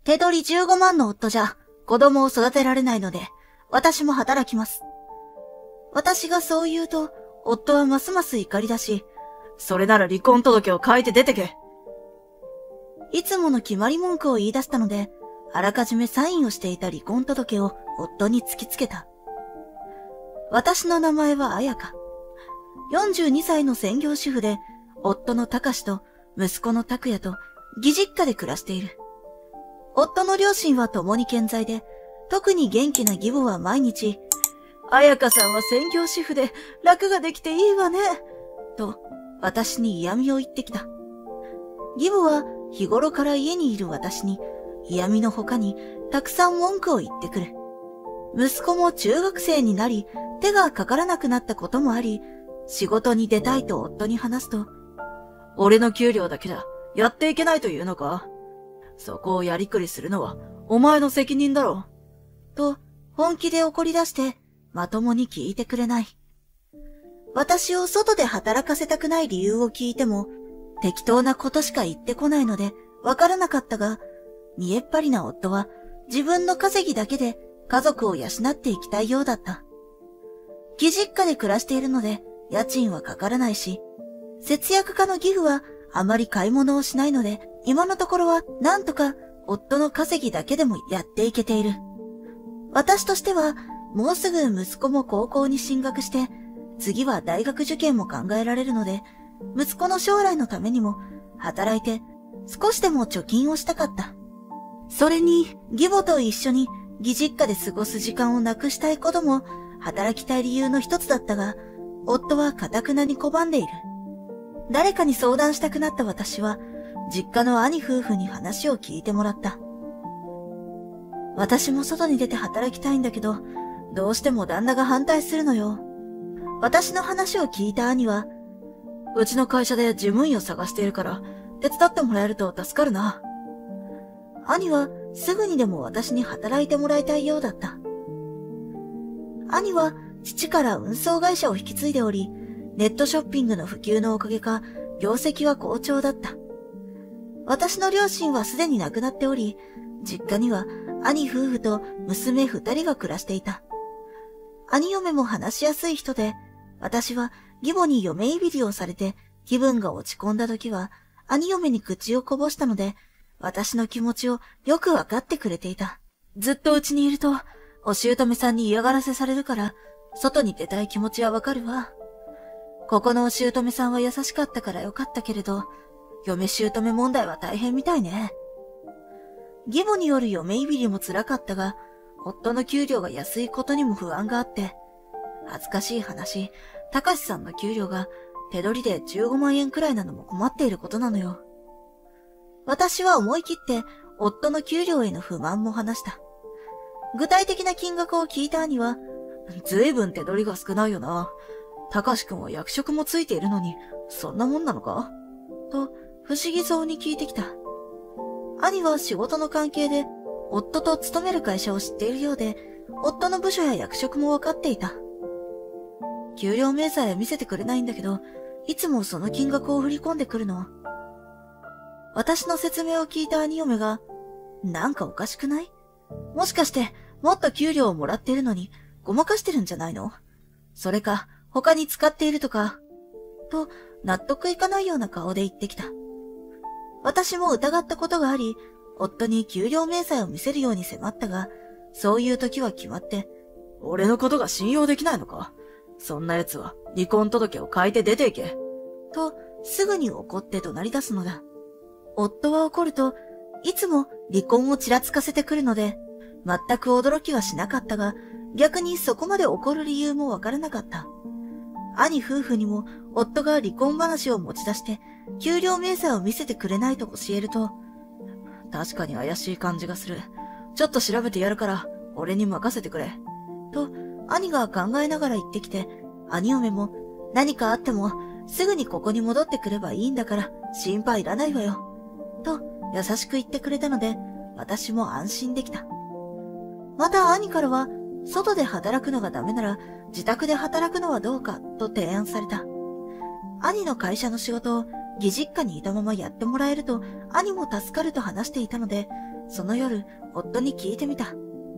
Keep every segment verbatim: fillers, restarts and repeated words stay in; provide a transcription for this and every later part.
手取りじゅうごまんの夫じゃ子供を育てられないので、私も働きます。私がそう言うと、夫はますます怒り出し、 それなら離婚届を書いて出てけ。 いつもの決まり文句を言い出したので、あらかじめサインをしていた離婚届を夫に突きつけた。私の名前は彩香。よんじゅうにさいの専業主婦で、夫の隆史と息子の拓也と義実家で暮らしている。夫の両親は共に健在で、特に元気な義母は毎日、彩香さんは専業主婦で楽ができていいわね、と私に嫌味を言ってきた。義母は日頃から家にいる私に嫌味の他にたくさん文句を言ってくる。息子も中学生になり手がかからなくなったこともあり、仕事に出たいと夫に話すと、 俺の給料だけじゃやっていけないというのか？そこをやりくりするのはお前の責任だろ。 と本気で怒り出してまともに聞いてくれない。私を外で働かせたくない理由を聞いても適当なことしか言ってこないのでわからなかったが、見えっ張りな夫は自分の稼ぎだけで家族を養っていきたいようだった。義実家で暮らしているので家賃はかからないし、節約家の義父はあまり買い物をしないので、今のところはなんとか夫の稼ぎだけでもやっていけている。私としてはもうすぐ息子も高校に進学して、次は大学受験も考えられるので、息子の将来のためにも働いて少しでも貯金をしたかった。それに義母と一緒に義実家で過ごす時間をなくしたいことも働きたい理由の一つだったが、夫は堅くなに拒んでいる。誰かに相談したくなった私は、実家の兄夫婦に話を聞いてもらった。私も外に出て働きたいんだけど、どうしても旦那が反対するのよ。私の話を聞いた兄は、 うちの会社で事務員を探しているから、手伝ってもらえると助かるな。 兄はすぐにでも私に働いてもらいたいようだった。兄は父から運送会社を引き継いでおり、ネットショッピングの普及のおかげか、業績は好調だった。私の両親はすでに亡くなっており、実家には兄夫婦と娘二人が暮らしていた。兄嫁も話しやすい人で、私は義母に嫁いびりをされて気分が落ち込んだ時は、兄嫁に口をこぼしたので、私の気持ちをよくわかってくれていた。ずっと家にいると、お姑さんに嫌がらせされるから、外に出たい気持ちはわかるわ。ここのお姑さんは優しかったからよかったけれど、嫁姑問題は大変みたいね。義母による嫁いびりも辛かったが、夫の給料が安いことにも不安があって、恥ずかしい話、高志さんの給料が手取りでじゅうごまんえんくらいなのも困っていることなのよ。私は思い切って夫の給料への不満も話した。具体的な金額を聞いた兄は、 ずいぶん手取りが少ないよな。高志くんは役職もついているのに、そんなもんなのか？ と、不思議そうに聞いてきた。兄は仕事の関係で、夫と勤める会社を知っているようで、夫の部署や役職もわかっていた。給料明細は見せてくれないんだけど、いつもその金額を振り込んでくるの。私の説明を聞いた兄嫁が、なんかおかしくない？もしかして、もっと給料をもらっているのに、ごまかしてるんじゃないの？それか、他に使っているとか、と納得いかないような顔で言ってきた。私も疑ったことがあり、夫に給料明細を見せるように迫ったが、そういう時は決まって、 俺のことが信用できないのか？そんな奴は離婚届を書いて出ていけ。 と、すぐに怒って怒鳴り出すのだ。夫は怒ると、いつも離婚をちらつかせてくるので、全く驚きはしなかったが、逆にそこまで怒る理由もわからなかった。兄夫婦にも夫が離婚話を持ち出して、給料明細を見せてくれないと教えると、 確かに怪しい感じがする。ちょっと調べてやるから、俺に任せてくれ。 と、兄が考えながら言ってきて、兄嫁も何かあってもすぐにここに戻ってくればいいんだから心配いらないわよ。と優しく言ってくれたので、私も安心できた。また兄からは、外で働くのがダメなら自宅で働くのはどうかと提案された。兄の会社の仕事を義実家にいたままやってもらえると兄も助かると話していたので、 その夜、夫に聞いてみた。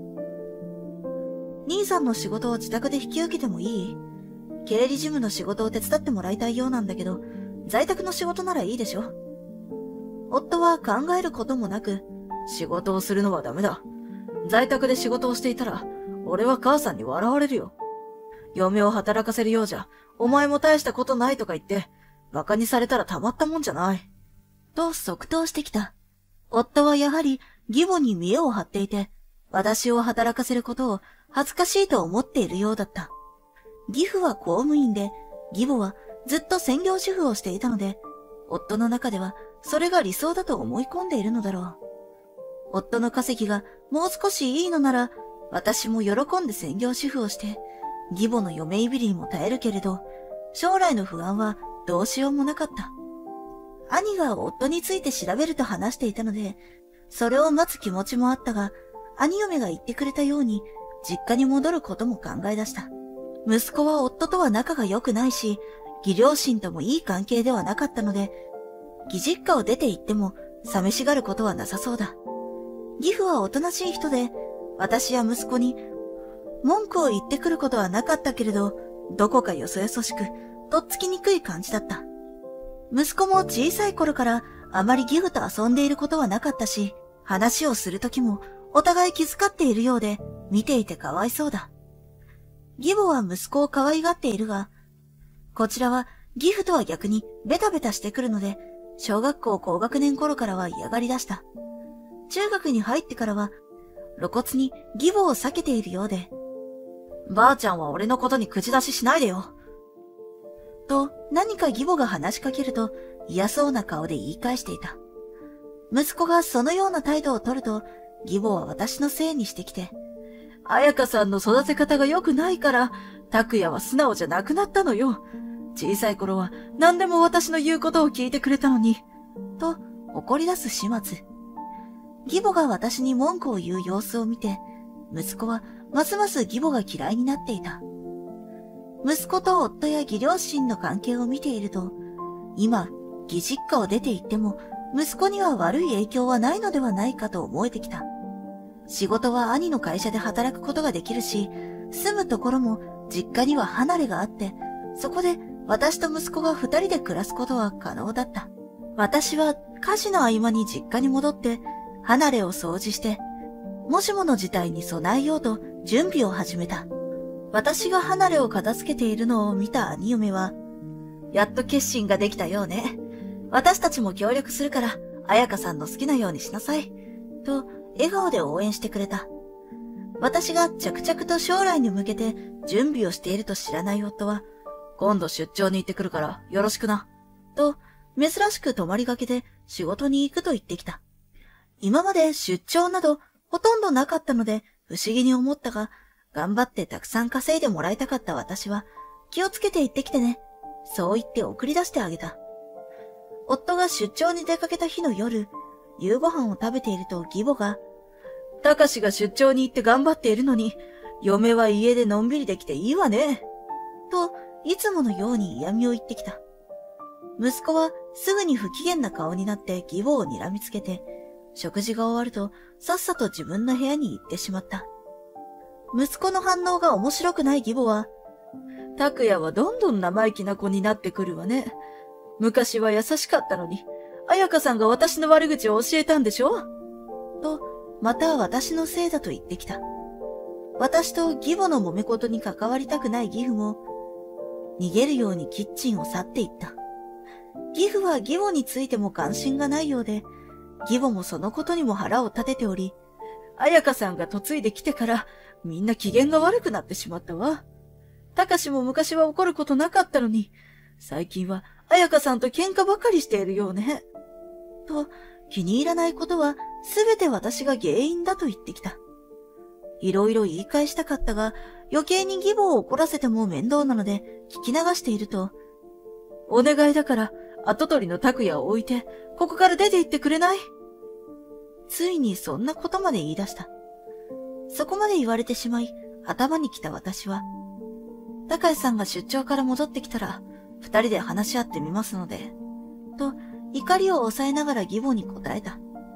兄さんの仕事を自宅で引き受けてもいい？経理事務の仕事を手伝ってもらいたいようなんだけど、在宅の仕事ならいいでしょ？夫は考えることもなく、 仕事をするのはダメだ。在宅で仕事をしていたら、俺は母さんに笑われるよ。嫁を働かせるようじゃ、お前も大したことないとか言って、馬鹿にされたらたまったもんじゃない。 と即答してきた。夫はやはり義母に見栄を張っていて、私を働かせることを恥ずかしいと思っているようだった。義父は公務員で、義母はずっと専業主婦をしていたので、夫の中ではそれが理想だと思い込んでいるのだろう。夫の稼ぎがもう少しいいのなら、私も喜んで専業主婦をして、義母の嫁いびりにも耐えるけれど、将来の不安はどうしようもなかった。兄が夫について調べると話していたので、それを待つ気持ちもあったが、兄嫁が言ってくれたように、実家に戻ることも考え出した。息子は夫とは仲が良くないし、義両親ともいい関係ではなかったので、義実家を出て行っても寂しがることはなさそうだ。義父はおとなしい人で、私や息子に文句を言ってくることはなかったけれど、どこかよそよそしく、とっつきにくい感じだった。息子も小さい頃からあまり義父と遊んでいることはなかったし、話をするときもお互い気遣っているようで、見ていてかわいそうだ。義母は息子を可愛がっているが、こちらは義父とは逆にベタベタしてくるので、小学校高学年頃からは嫌がり出した。中学に入ってからは露骨に義母を避けているようで、 ばあちゃんは俺のことに口出ししないでよ。 と何か義母が話しかけると嫌そうな顔で言い返していた。息子がそのような態度を取ると、義母は私のせいにしてきて、 彩香さんの育て方が良くないから、拓也は素直じゃなくなったのよ。小さい頃は何でも私の言うことを聞いてくれたのに。 と怒り出す始末。義母が私に文句を言う様子を見て、息子はますます義母が嫌いになっていた。息子と夫や義両親の関係を見ていると、今、義実家を出て行っても、息子には悪い影響はないのではないかと思えてきた。仕事は兄の会社で働くことができるし、住むところも実家には離れがあって、そこで私と息子が二人で暮らすことは可能だった。私は家事の合間に実家に戻って、離れを掃除して、もしもの事態に備えようと準備を始めた。私が離れを片付けているのを見た兄嫁は、 やっと決心ができたようね。私たちも協力するから、彩香さんの好きなようにしなさい。 と、笑顔で応援してくれた。私が着々と将来に向けて準備をしていると知らない夫は、 今度出張に行ってくるからよろしくな。 と、珍しく泊まりがけで仕事に行くと言ってきた。今まで出張などほとんどなかったので不思議に思ったが、頑張ってたくさん稼いでもらいたかった私は、気をつけて行ってきてね。そう言って送り出してあげた。夫が出張に出かけた日の夜、夕ご飯を食べていると義母が、 たかしが出張に行って頑張っているのに、嫁は家でのんびりできていいわね。 と、いつものように嫌味を言ってきた。息子はすぐに不機嫌な顔になって義母を睨みつけて、食事が終わるとさっさと自分の部屋に行ってしまった。息子の反応が面白くない義母は、 拓也はどんどん生意気な子になってくるわね。昔は優しかったのに、彩香さんが私の悪口を教えたんでしょ？ と、また私のせいだと言ってきた。私と義母の揉め事に関わりたくない義父も、逃げるようにキッチンを去っていった。義父は義母についても関心がないようで、義母もそのことにも腹を立てており、 彩香さんが嫁いできてから、みんな機嫌が悪くなってしまったわ。たかしも昔は怒ることなかったのに、最近は彩香さんと喧嘩ばかりしているようね。 と、気に入らないことはすべて私が原因だと言ってきた。いろいろ言い返したかったが、余計に義母を怒らせても面倒なので聞き流していると、 お願いだから跡取りの拓也を置いて、ここから出て行ってくれない？ ついにそんなことまで言い出した。そこまで言われてしまい、頭に来た私は、高橋さんが出張から戻ってきたら、二人で話し合ってみますので、と怒りを抑えながら義母に答えた。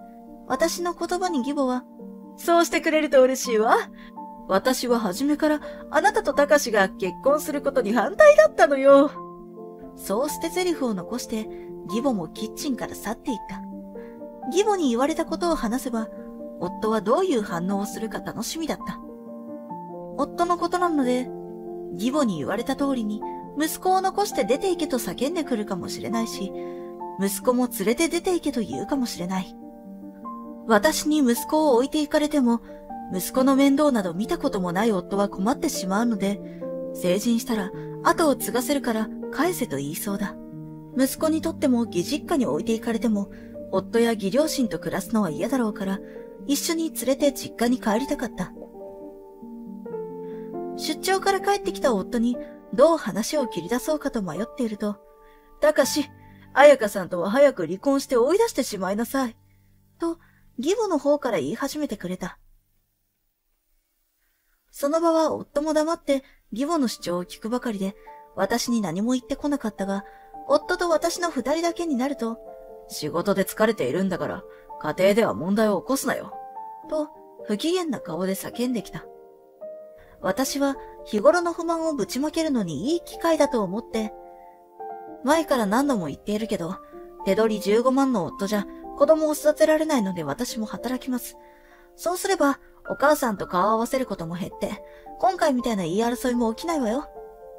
私の言葉に義母は、 そうしてくれると嬉しいわ。私は初めからあなたと高志が結婚することに反対だったのよ。 そうしてセリフを残して、義母もキッチンから去っていった。義母に言われたことを話せば、夫はどういう反応をするか楽しみだった。夫のことなので、義母に言われた通りに、息子を残して出て行けと叫んでくるかもしれないし、息子も連れて出て行けと言うかもしれない。私に息子を置いて行かれても、息子の面倒など見たこともない夫は困ってしまうので、成人したら後を継がせるから返せと言いそうだ。息子にとっても義実家に置いて行かれても、夫や義両親と暮らすのは嫌だろうから、一緒に連れて実家に帰りたかった。出張から帰ってきた夫にどう話を切り出そうかと迷っていると、 たかし、彩香さんとは早く離婚して追い出してしまいなさい。 と、義母の方から言い始めてくれた。その場は夫も黙って義母の主張を聞くばかりで、私に何も言ってこなかったが、夫と私の二人だけになると、 仕事で疲れているんだから、家庭では問題を起こすなよ。 と、不機嫌な顔で叫んできた。私は日頃の不満をぶちまけるのにいい機会だと思って、前から何度も言っているけど、手取りじゅうごまんの夫じゃ子供を育てられないので私も働きます。そうすれば、お母さんと顔を合わせることも減って、今回みたいな言い争いも起きないわよ。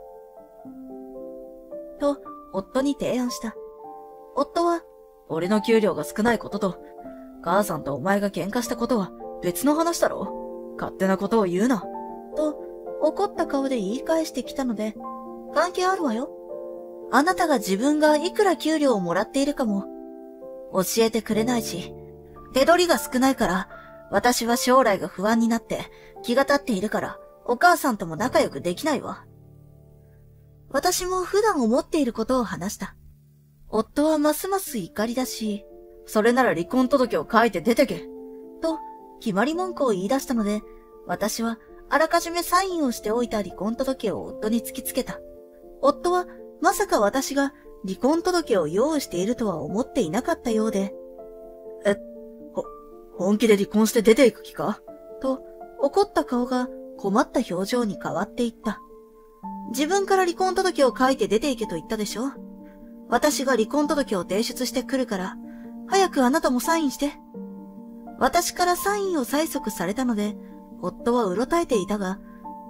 と、夫に提案した。夫は、 俺の給料が少ないことと、母さんとお前が喧嘩したことは別の話だろ。勝手なことを言うな。 と、怒った顔で言い返してきたので、関係あるわよ。あなたが自分がいくら給料をもらっているかも、教えてくれないし、手取りが少ないから、私は将来が不安になって気が立っているから、お母さんとも仲良くできないわ。私も普段思っていることを話した。夫はますます怒りだし、 それなら離婚届を書いて出てけ。 と、決まり文句を言い出したので、私はあらかじめサインをしておいた離婚届を夫に突きつけた。夫はまさか私が離婚届を用意しているとは思っていなかったようで、 え、ほ、本気で離婚して出ていく気か？ と、怒った顔が困った表情に変わっていった。自分から離婚届を書いて出ていけと言ったでしょ？私が離婚届を提出してくるから、早くあなたもサインして。私からサインを催促されたので、夫はうろたえていたが、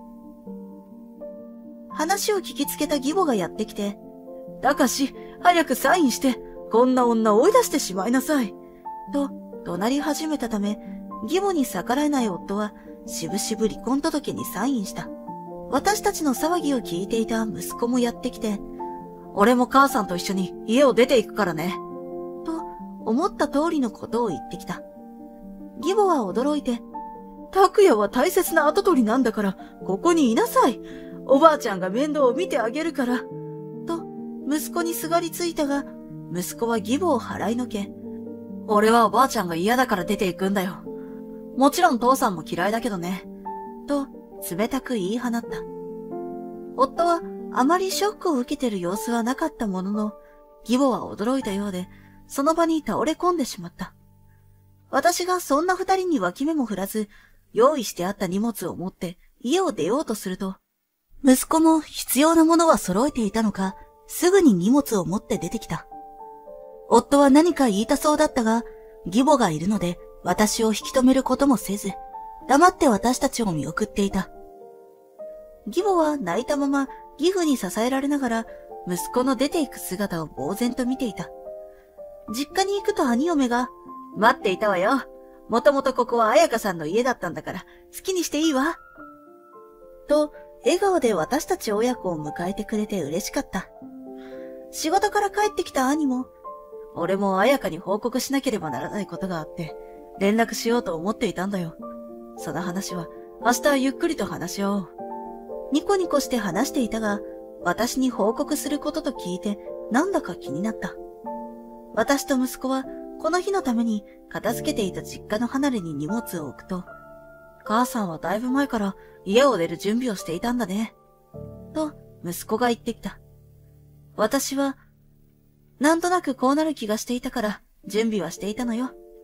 話を聞きつけた義母がやってきて、 たかし、早くサインして、こんな女を追い出してしまいなさい。 と、怒鳴り始めたため、義母に逆らえない夫は、しぶしぶ離婚届にサインした。私たちの騒ぎを聞いていた息子もやってきて、 俺も母さんと一緒に家を出て行くからね。 と、思った通りのことを言ってきた。義母は驚いて、 拓也は大切な跡取りなんだから、ここにいなさい。おばあちゃんが面倒を見てあげるから。 と、息子にすがりついたが、息子は義母を払いのけ、 俺はおばあちゃんが嫌だから出て行くんだよ。もちろん父さんも嫌いだけどね。 と、冷たく言い放った。夫はあまりショックを受けてる様子はなかったものの、義母は驚いたようで、その場に倒れ込んでしまった。私がそんな二人に脇目も振らず、用意してあった荷物を持って家を出ようとすると、息子も必要なものは揃えていたのか、すぐに荷物を持って出てきた。夫は何か言いたそうだったが、義母がいるので私を引き止めることもせず、黙って私たちを見送っていた。義母は泣いたまま義父に支えられながら、息子の出ていく姿を呆然と見ていた。実家に行くと兄嫁が、 待っていたわよ。もともとここは彩香さんの家だったんだから、好きにしていいわ。 と、笑顔で私たち親子を迎えてくれて嬉しかった。仕事から帰ってきた兄も、 俺も彩香に報告しなければならないことがあって、連絡しようと思っていたんだよ。その話は、明日ゆっくりと話し合おう。 ニコニコして話していたが、私に報告することと聞いて、なんだか気になった。私と息子は、この日のために片付けていた実家の離れに荷物を置くと、母さんはだいぶ前から家を出る準備をしていたんだね。と、息子が言ってきた。私は、なんとなくこうなる気がしていたから、準備はしていたのよ。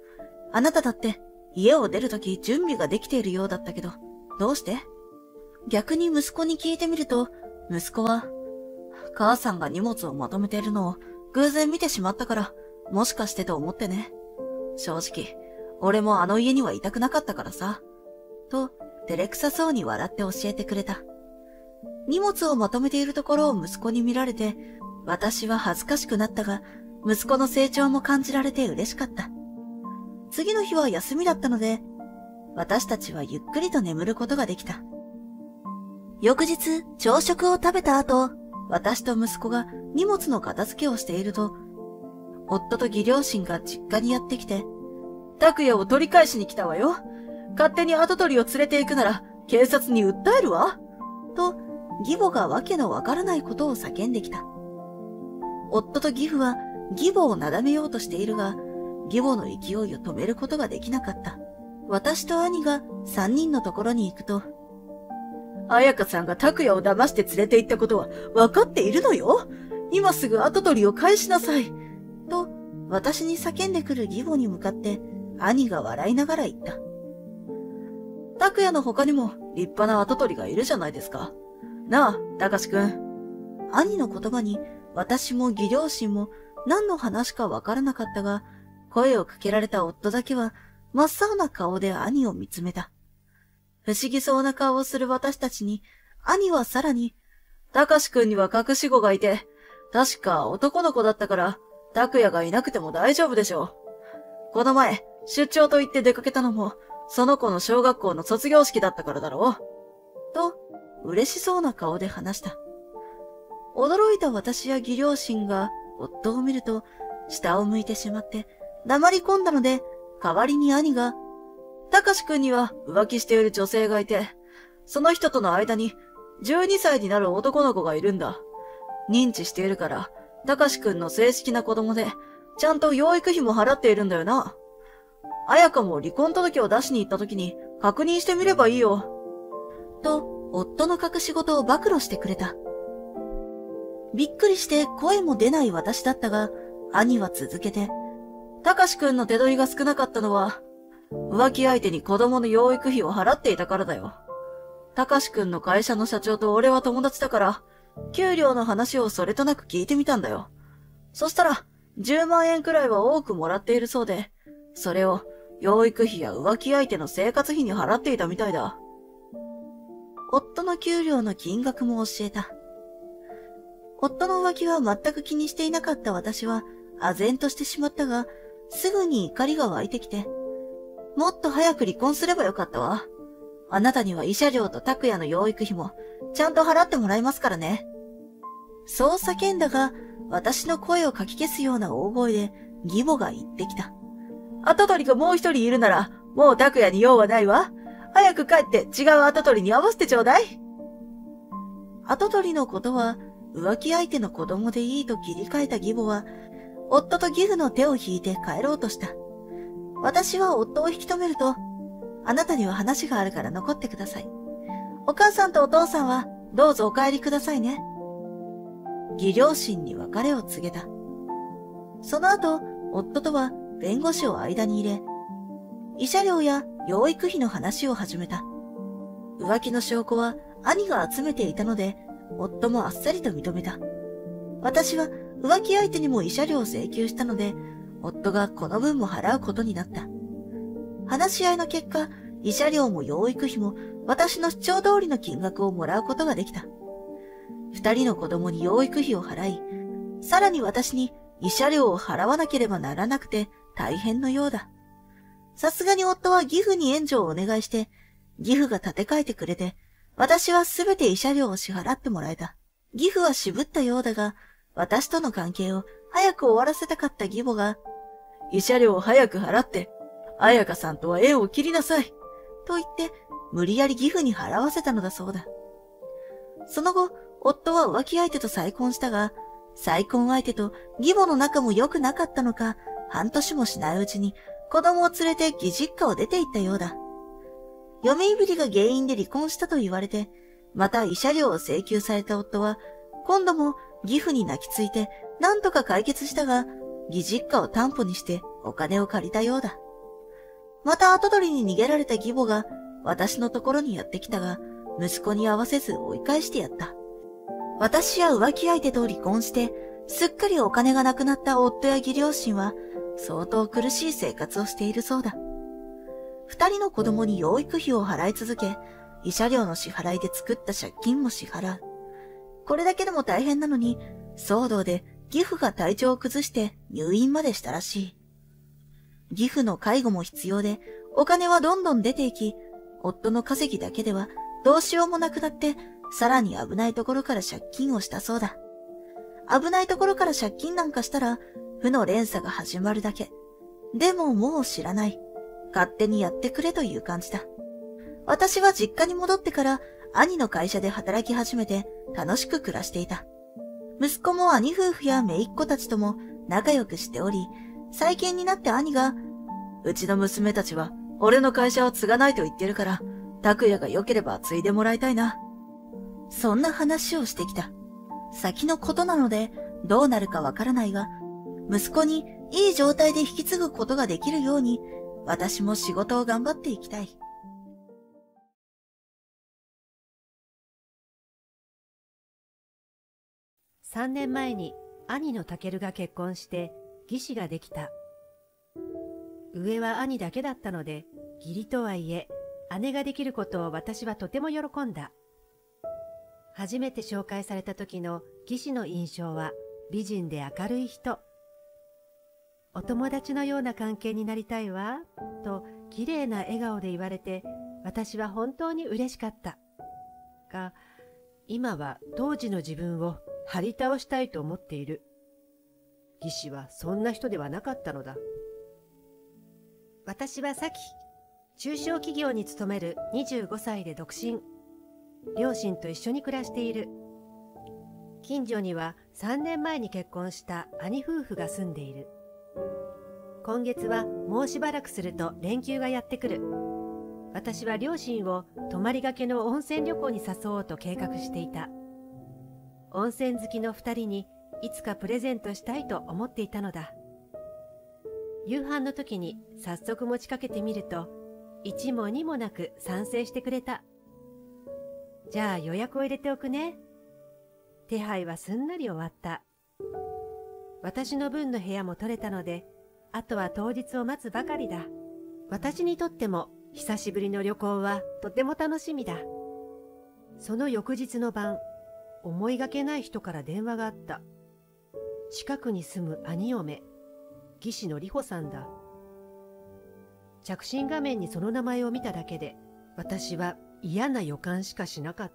あなただって家を出るとき準備ができているようだったけど、どうして？逆に息子に聞いてみると、息子は、母さんが荷物をまとめているのを偶然見てしまったから、もしかしてと思ってね。正直、俺もあの家にはいたくなかったからさ。と、照れくさそうに笑って教えてくれた。荷物をまとめているところを息子に見られて、私は恥ずかしくなったが、息子の成長も感じられて嬉しかった。次の日は休みだったので、私たちはゆっくりと眠ることができた。翌日、朝食を食べた後、私と息子が荷物の片付けをしていると、夫と義両親が実家にやってきて、拓也を取り返しに来たわよ。勝手に跡取りを連れて行くなら、警察に訴えるわ。と、義母がわけのわからないことを叫んできた。夫と義父は義母をなだめようとしているが、義母の勢いを止めることができなかった。私と兄が三人のところに行くと、彩香さんが拓也を騙して連れて行ったことは分かっているのよ。今すぐ跡取りを返しなさい。と、私に叫んでくる義母に向かって、兄が笑いながら言った。拓也の他にも立派な跡取りがいるじゃないですか。なあ、隆史くん。兄の言葉に私も義両親も何の話かわからなかったが、声をかけられた夫だけは真っ青な顔で兄を見つめた。不思議そうな顔をする私たちに、兄はさらに、隆史くんには隠し子がいて、確か男の子だったから、拓也がいなくても大丈夫でしょう。この前、出張と言って出かけたのも、その子の小学校の卒業式だったからだろう。と、嬉しそうな顔で話した。驚いた私や義両親が夫を見ると、下を向いてしまって、黙り込んだので、代わりに兄が、隆史くんには浮気している女性がいて、その人との間にじゅうにさいになる男の子がいるんだ。認知しているから、隆史くんの正式な子供で、ちゃんと養育費も払っているんだよな。彩香も離婚届を出しに行った時に確認してみればいいよ。と、夫の隠し事を暴露してくれた。びっくりして声も出ない私だったが、兄は続けて、隆史くんの手取りが少なかったのは、浮気相手に子供の養育費を払っていたからだよ。隆史くんの会社の社長と俺は友達だから、給料の話をそれとなく聞いてみたんだよ。そしたら、じゅうまんえんくらいは多くもらっているそうで、それを養育費や浮気相手の生活費に払っていたみたいだ。夫の給料の金額も教えた。夫の浮気は全く気にしていなかった私は、唖然としてしまったが、すぐに怒りが湧いてきて、もっと早く離婚すればよかったわ。あなたには慰謝料と拓也の養育費も、ちゃんと払ってもらいますからね。そう叫んだが、私の声をかき消すような大声で、義母が言ってきた。跡取りがもう一人いるなら、もう拓也に用はないわ。早く帰って違う跡取りに合わせてちょうだい。跡取りのことは、浮気相手の子供でいいと切り替えた義母は、夫と義父の手を引いて帰ろうとした。私は夫を引き止めると、あなたには話があるから残ってください。お母さんとお父さんはどうぞお帰りくださいね。義両親に別れを告げた。その後、夫とは弁護士を間に入れ、慰謝料や養育費の話を始めた。浮気の証拠は兄が集めていたので、夫もあっさりと認めた。私は浮気相手にも慰謝料を請求したので、夫がこの分も払うことになった。話し合いの結果、慰謝料も養育費も私の主張通りの金額をもらうことができた。二人の子供に養育費を払い、さらに私に慰謝料を払わなければならなくて大変のようだ。さすがに夫は義父に援助をお願いして、義父が立て替えてくれて、私はすべて慰謝料を支払ってもらえた。義父は渋ったようだが、私との関係を早く終わらせたかった義母が、慰謝料を早く払って、彩香さんとは縁を切りなさい。と言って、無理やり義父に払わせたのだそうだ。その後、夫は浮気相手と再婚したが、再婚相手と義母の仲も良くなかったのか、半年もしないうちに子供を連れて義実家を出て行ったようだ。嫁いびりが原因で離婚したと言われて、また慰謝料を請求された夫は、今度も義父に泣きついて何とか解決したが、義実家を担保にしてお金を借りたようだ。 また跡取りに逃げられた義母が私のところにやってきたが、息子に合わせず追い返してやった。私や浮気相手と離婚して、すっかりお金がなくなった夫や義両親は、相当苦しい生活をしているそうだ。二人の子供に養育費を払い続け、慰謝料の支払いで作った借金も支払う。これだけでも大変なのに、騒動で義父が体調を崩して入院までしたらしい。義父の介護も必要で、お金はどんどん出ていき、夫の稼ぎだけではどうしようもなくなって、さらに危ないところから借金をしたそうだ。危ないところから借金なんかしたら、負の連鎖が始まるだけ。でももう知らない。勝手にやってくれという感じだ。私は実家に戻ってから兄の会社で働き始めて楽しく暮らしていた。息子も兄夫婦や姪っ子たちとも仲良くしており、最近になって兄が、 うちの娘たちは俺の会社を継がないと言ってるから、拓也が良ければ継いでもらいたいな。 そんな話をしてきた。先のことなのでどうなるかわからないが、息子にいい状態で引き継ぐことができるように、私も仕事を頑張っていきたい。 さんねんまえに兄のタケルが結婚して義士ができた。上は兄だけだったので、義理とはいえ姉ができることを私はとても喜んだ。初めて紹介された時の義士の印象は美人で明るい人。お友達のような関係になりたいわ、と綺麗な笑顔で言われて、私は本当に嬉しかった。が、今は当時の自分を張り倒したいと思っている。義士はそんな人ではなかったのだ。私はさき、中小企業に勤めるにじゅうごさいで独身。両親と一緒に暮らしている。近所にはさんねんまえに結婚した兄夫婦が住んでいる。今月はもうしばらくすると連休がやってくる。私は両親を泊まりがけの温泉旅行に誘おうと計画していた。温泉好きの二人にいつかプレゼントしたいと思っていたのだ。夕飯の時に早速持ちかけてみると、一も二もなく賛成してくれた。じゃあ予約を入れておくね。手配はすんなり終わった。私の分の部屋も取れたので、あとは当日を待つばかりだ。私にとっても久しぶりの旅行はとても楽しみだ。その翌日の晩、思いがけない人から電話があった。近くに住む兄嫁、義士の里穂さんだ。着信画面にその名前を見ただけで、私は嫌な予感しかしなかった。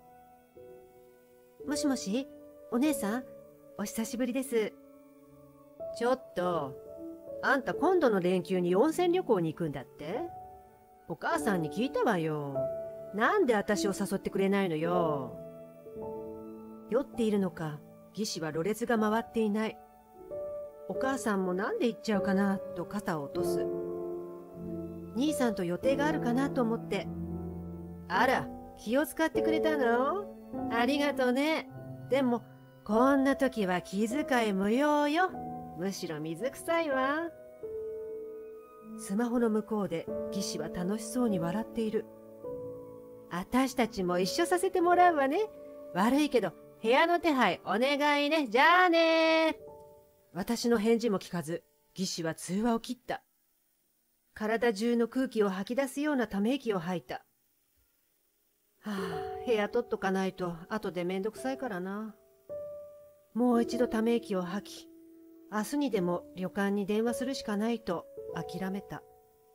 もしもし、お姉さん、お久しぶりです。ちょっと、あんた今度の連休に温泉旅行に行くんだって？お母さんに聞いたわよ。なんで私を誘ってくれないのよ。酔っているのか、義士はろれつが回っていない。お母さんもなんで行っちゃうかなと肩を落とす。兄さんと予定があるかなと思って。あら、気を使ってくれたの？ありがとね。でも、こんな時は気遣い無用よ。むしろ水臭いわ。スマホの向こうで義士は楽しそうに笑っている。あたしたちも一緒させてもらうわね。悪いけど、部屋の手配お願いね。じゃあね。私の返事も聞かず、義士は通話を切った。体中の空気を吐き出すようなため息を吐いた。はあ、部屋取っとかないと後でめんどくさいからな。もう一度ため息を吐き、明日にでも旅館に電話するしかないと諦めた。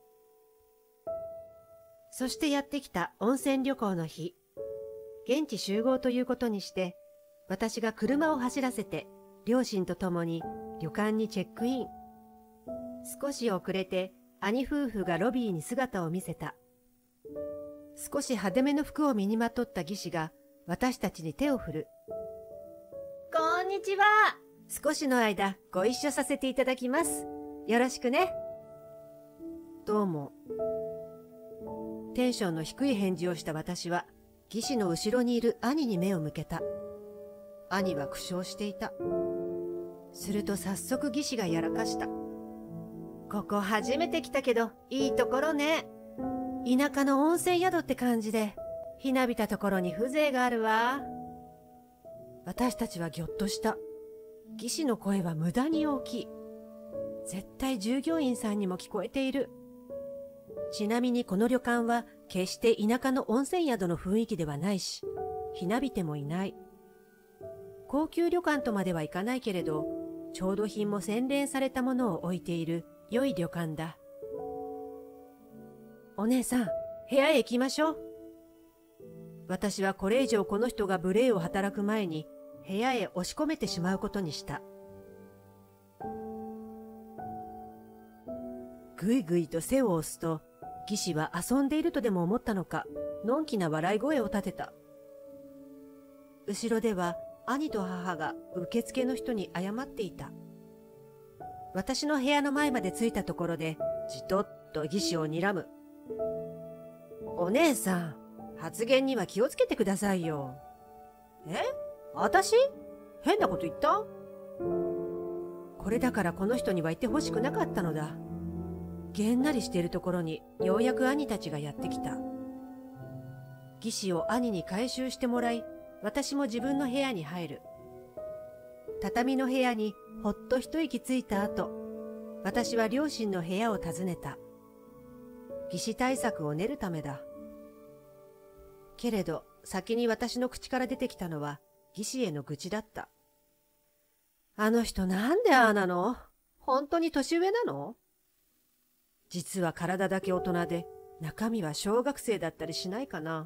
そしてやってきた温泉旅行の日。現地集合ということにして、私が車を走らせて両親と共に旅館にチェックイン。少し遅れて兄夫婦がロビーに姿を見せた。少し派手めの服を身にまとった義士が私たちに手を振る。こんにちは。少しの間ご一緒させていただきます。よろしくね。どうも。テンションの低い返事をした私は、義士の後ろにいる兄に目を向けた。兄は苦笑していた。すると早速義士がやらかした。 ここ初めて来たけど、いいところね。田舎の温泉宿って感じで、ひなびたところに風情があるわ。私たちはぎょっとした。技師の声は無駄に大きい。絶対従業員さんにも聞こえている。ちなみにこの旅館は決して田舎の温泉宿の雰囲気ではないし、ひなびてもいない。高級旅館とまではいかないけれど、調度品も洗練されたものを置いている良い旅館だ。お姉さん、部屋へ行きましょう。私はこれ以上この人が無礼を働く前に部屋へ押し込めてしまうことにした。ぐいぐいと背を押すと、技師は遊んでいるとでも思ったのか、のんきな笑い声を立てた。後ろでは兄と母が受付の人に謝っていた。私の部屋の前まで着いたところで、じとっと技師を睨む。お姉さん、発言には気をつけてくださいよ。え？私？変なこと言った？これだからこの人には言ってほしくなかったのだ。げんなりしているところにようやく兄たちがやってきた。技師を兄に回収してもらい、私も自分の部屋に入る。畳の部屋にほっと一息ついた後、私は両親の部屋を訪ねた。技師対策を練るためだ。けれど先に私の口から出てきたのは技師への愚痴だった。あの人なんでああなの？本当に年上なの？実は体だけ大人で中身は小学生だったりしないかな。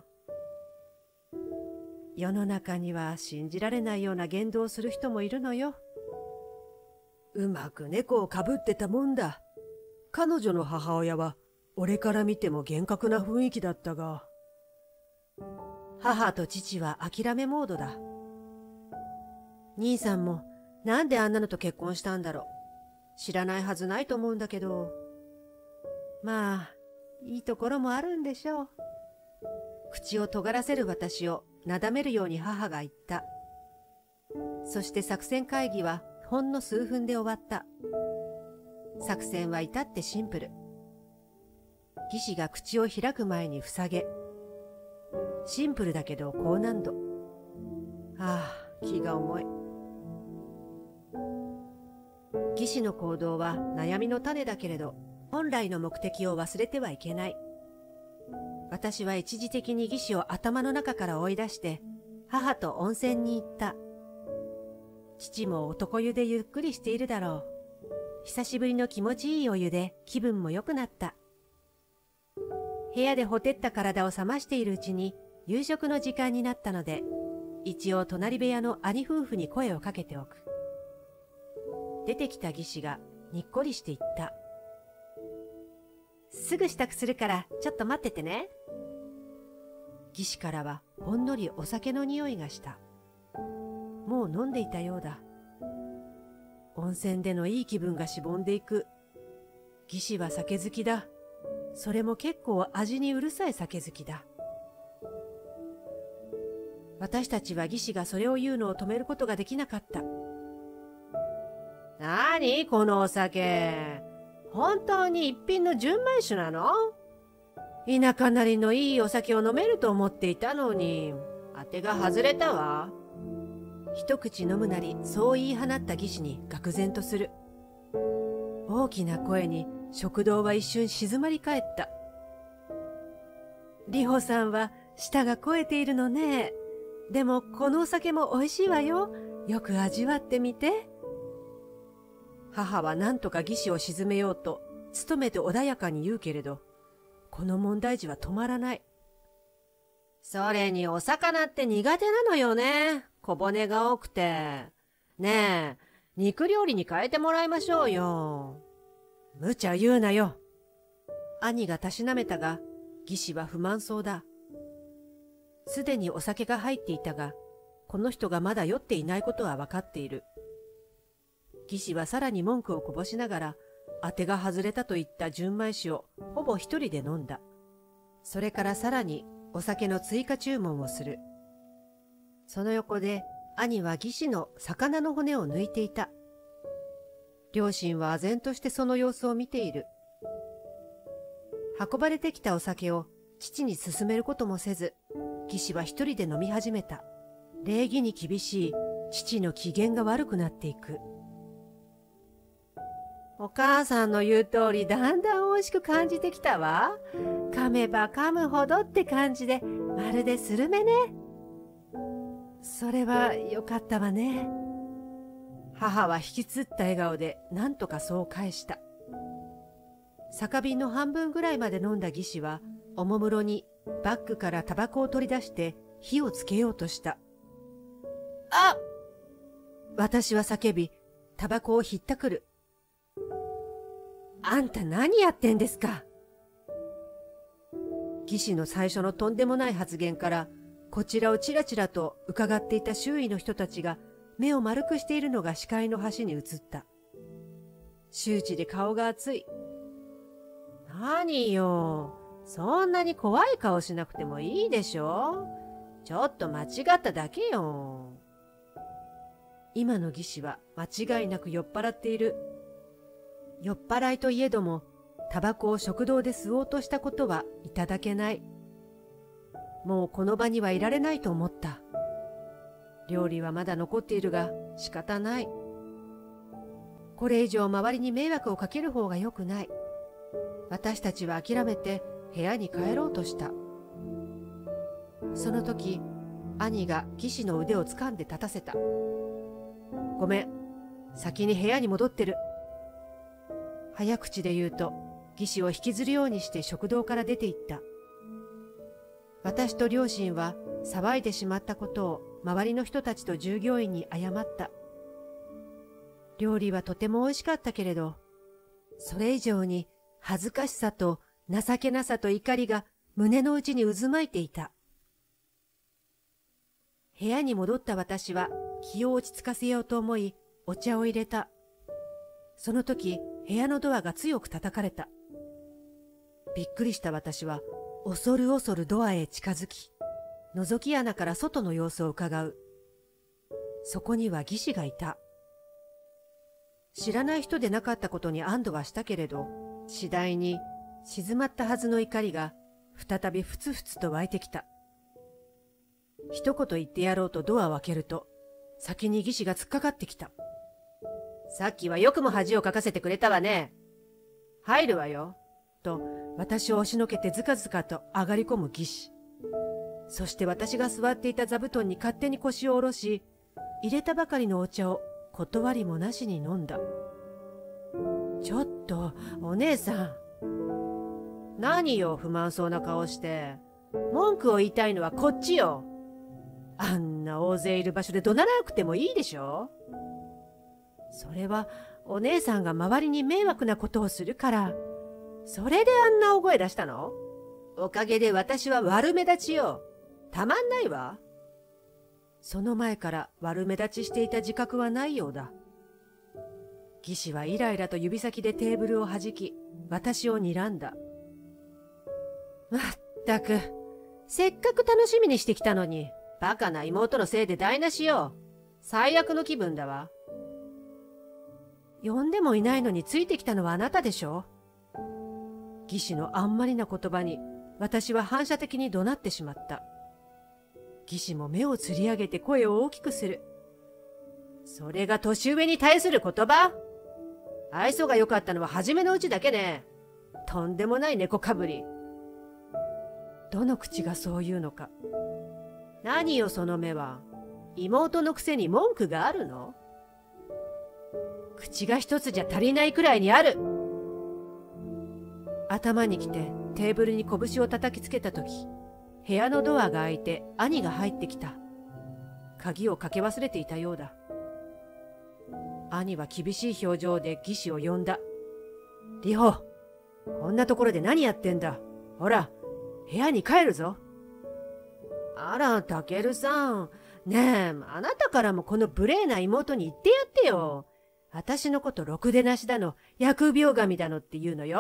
世の中には信じられないような言動をする人もいるのよ。うまく猫をかぶってたもんだ。彼女の母親は俺から見ても厳格な雰囲気だったが。母と父は諦めモードだ。兄さんもなんであんなのと結婚したんだろう。知らないはずないと思うんだけど。まあ、いいところもあるんでしょう。口を尖らせる私をなだめるように母が言った。そして作戦会議はほんの数分で終わった。作戦は至ってシンプル。技師が口を開く前に塞げ。シンプルだけど高難度。ああ、気が重い。技師の行動は悩みの種だけれど、本来の目的を忘れてはいけない。私は一時的に技師を頭の中から追い出して、母と温泉に行った。父も男湯でゆっくりしているだろう。久しぶりの気持ちいいお湯で気分も良くなった。部屋でほてった体を冷ましているうちに夕食の時間になったので、一応隣部屋の兄夫婦に声をかけておく。出てきた技師がにっこりして言った。すぐ支度するからちょっと待っててね。技師からはほんのりお酒の匂いがした。もう飲んでいたようだ。温泉でのいい気分がしぼんでいく。技師は酒好きだ。それも結構味にうるさい酒好きだ。私たちは技師がそれを言うのを止めることができなかった。なにこのお酒。本当に一品の純米酒なの？田舎なりのいいお酒を飲めると思っていたのに、当てが外れたわ。一口飲むなりそう言い放った技師に愕然とする。大きな声に食堂は一瞬静まり返った。里穂さんは舌が肥えているのね。でもこのお酒も美味しいわよ。よく味わってみて。母は何とか技師を鎮めようと努めて穏やかに言うけれど、この問題児は止まらない。それにお魚って苦手なのよね。小骨が多くて。ねえ、肉料理に変えてもらいましょうよ。無茶言うなよ。兄がたしなめたが、技師は不満そうだ。すでにお酒が入っていたが、この人がまだ酔っていないことは分かっている。技師はさらに文句をこぼしながら、当てが外れたといった純米酒をほぼ一人で飲んだ。それからさらにお酒の追加注文をする。その横で兄は技師の魚の骨を抜いていた。 両親は唖然としてその様子を見ている。運ばれてきたお酒を父に勧めることもせず、義士は一人で飲み始めた。礼儀に厳しい父の機嫌が悪くなっていく。お母さんの言う通りだんだん美味しく感じてきたわ。噛めば噛むほどって感じで、まるでスルメね。それはよかったわね。母は引きつった笑顔で何とかそう返した。酒瓶の半分ぐらいまで飲んだ義士はおもむろにバッグからタバコを取り出して火をつけようとした。あっ！私は叫び、タバコをひったくる。あんた何やってんですか？義士の最初のとんでもない発言からこちらをちらちらと伺っていた周囲の人たちが目を丸くしているのが視界の端に映った。周知で顔が熱い。何よ、そんなに怖い顔しなくてもいいでしょ。ちょっと間違っただけよ。今の義士は間違いなく酔っ払っている。酔っ払いといえども、タバコを食堂で吸おうとしたことはいただけない。もうこの場にはいられないと思った。料理はまだ残っているが仕方ない。これ以上周りに迷惑をかける方がよくない。私たちは諦めて部屋に帰ろうとした。その時、兄が義士の腕を掴んで立たせた。ごめん、先に部屋に戻ってる。早口で言うと、義士を引きずるようにして食堂から出て行った。私と両親は騒いでしまったことを周りの人たちと従業員に謝った。料理はとても美味しかったけれど、それ以上に恥ずかしさと情けなさと怒りが胸の内に渦巻いていた。部屋に戻った私は気を落ち着かせようと思いお茶を入れた。その時、部屋のドアが強く叩かれた。びっくりした私は恐る恐るドアへ近づき、覗き穴から外の様子を伺う。そこには義士がいた。知らない人でなかったことに安堵はしたけれど、次第に静まったはずの怒りが再びふつふつと湧いてきた。一言言ってやろうとドアを開けると、先に義士が突っかかってきた。さっきはよくも恥をかかせてくれたわね。入るわよ。と私を押しのけてずかずかと上がり込む義士。そして私が座っていた座布団に勝手に腰を下ろし、入れたばかりのお茶を断りもなしに飲んだ。ちょっと、お姉さん。何よ、不満そうな顔して。文句を言いたいのはこっちよ。あんな大勢いる場所で怒鳴らなくてもいいでしょ。それは、お姉さんが周りに迷惑なことをするから。それであんな大声出したの？おかげで私は悪目立ちよ。たまんないわ。その前から悪目立ちしていた自覚はないようだ。義士はイライラと指先でテーブルを弾き、私を睨んだ。まったく、せっかく楽しみにしてきたのに、バカな妹のせいで台無しよ。最悪の気分だわ。呼んでもいないのについてきたのはあなたでしょ。義士のあんまりな言葉に、私は反射的に怒鳴ってしまった。義士も目をつり上げて声を大きくする。それが年上に対する言葉？愛想が良かったのは初めのうちだけね。とんでもない猫かぶり。どの口がそう言うのか。何よその目は。妹のくせに文句があるの？口が一つじゃ足りないくらいにある。頭にきてテーブルに拳を叩きつけたとき、部屋のドアが開いて兄が入ってきた。鍵をかけ忘れていたようだ。兄は厳しい表情で義士を呼んだ。里穂、こんなところで何やってんだ。ほら、部屋に帰るぞ。あら、タケルさん。ねえ、あなたからもこの無礼な妹に言ってやってよ。私のことろくでなしだの、疫病神だのって言うのよ。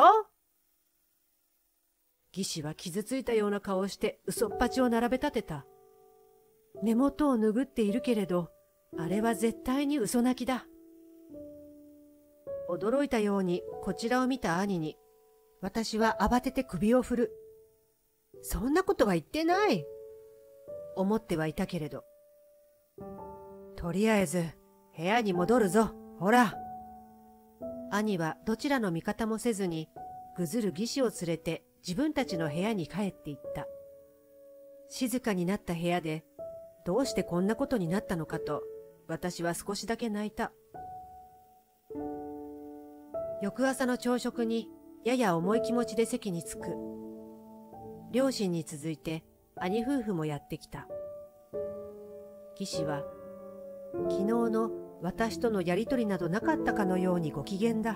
義士は傷ついたような顔をして嘘っぱちを並べ立てた。目元を拭っているけれど、あれは絶対に嘘泣きだ。 驚いたようにこちらを見た兄に、私は慌てて首を振る。そんなことは言ってない。思ってはいたけれど。とりあえず、部屋に戻るぞ、ほら。兄はどちらの味方もせずに、ぐずる義士を連れて自分たちの部屋に帰っていった。静かになった部屋で、どうしてこんなことになったのかと、私は少しだけ泣いた。翌朝の朝食に、やや重い気持ちで席に着く。両親に続いて、兄夫婦もやってきた。義士は、昨日の私とのやりとりなどなかったかのようにご機嫌だ。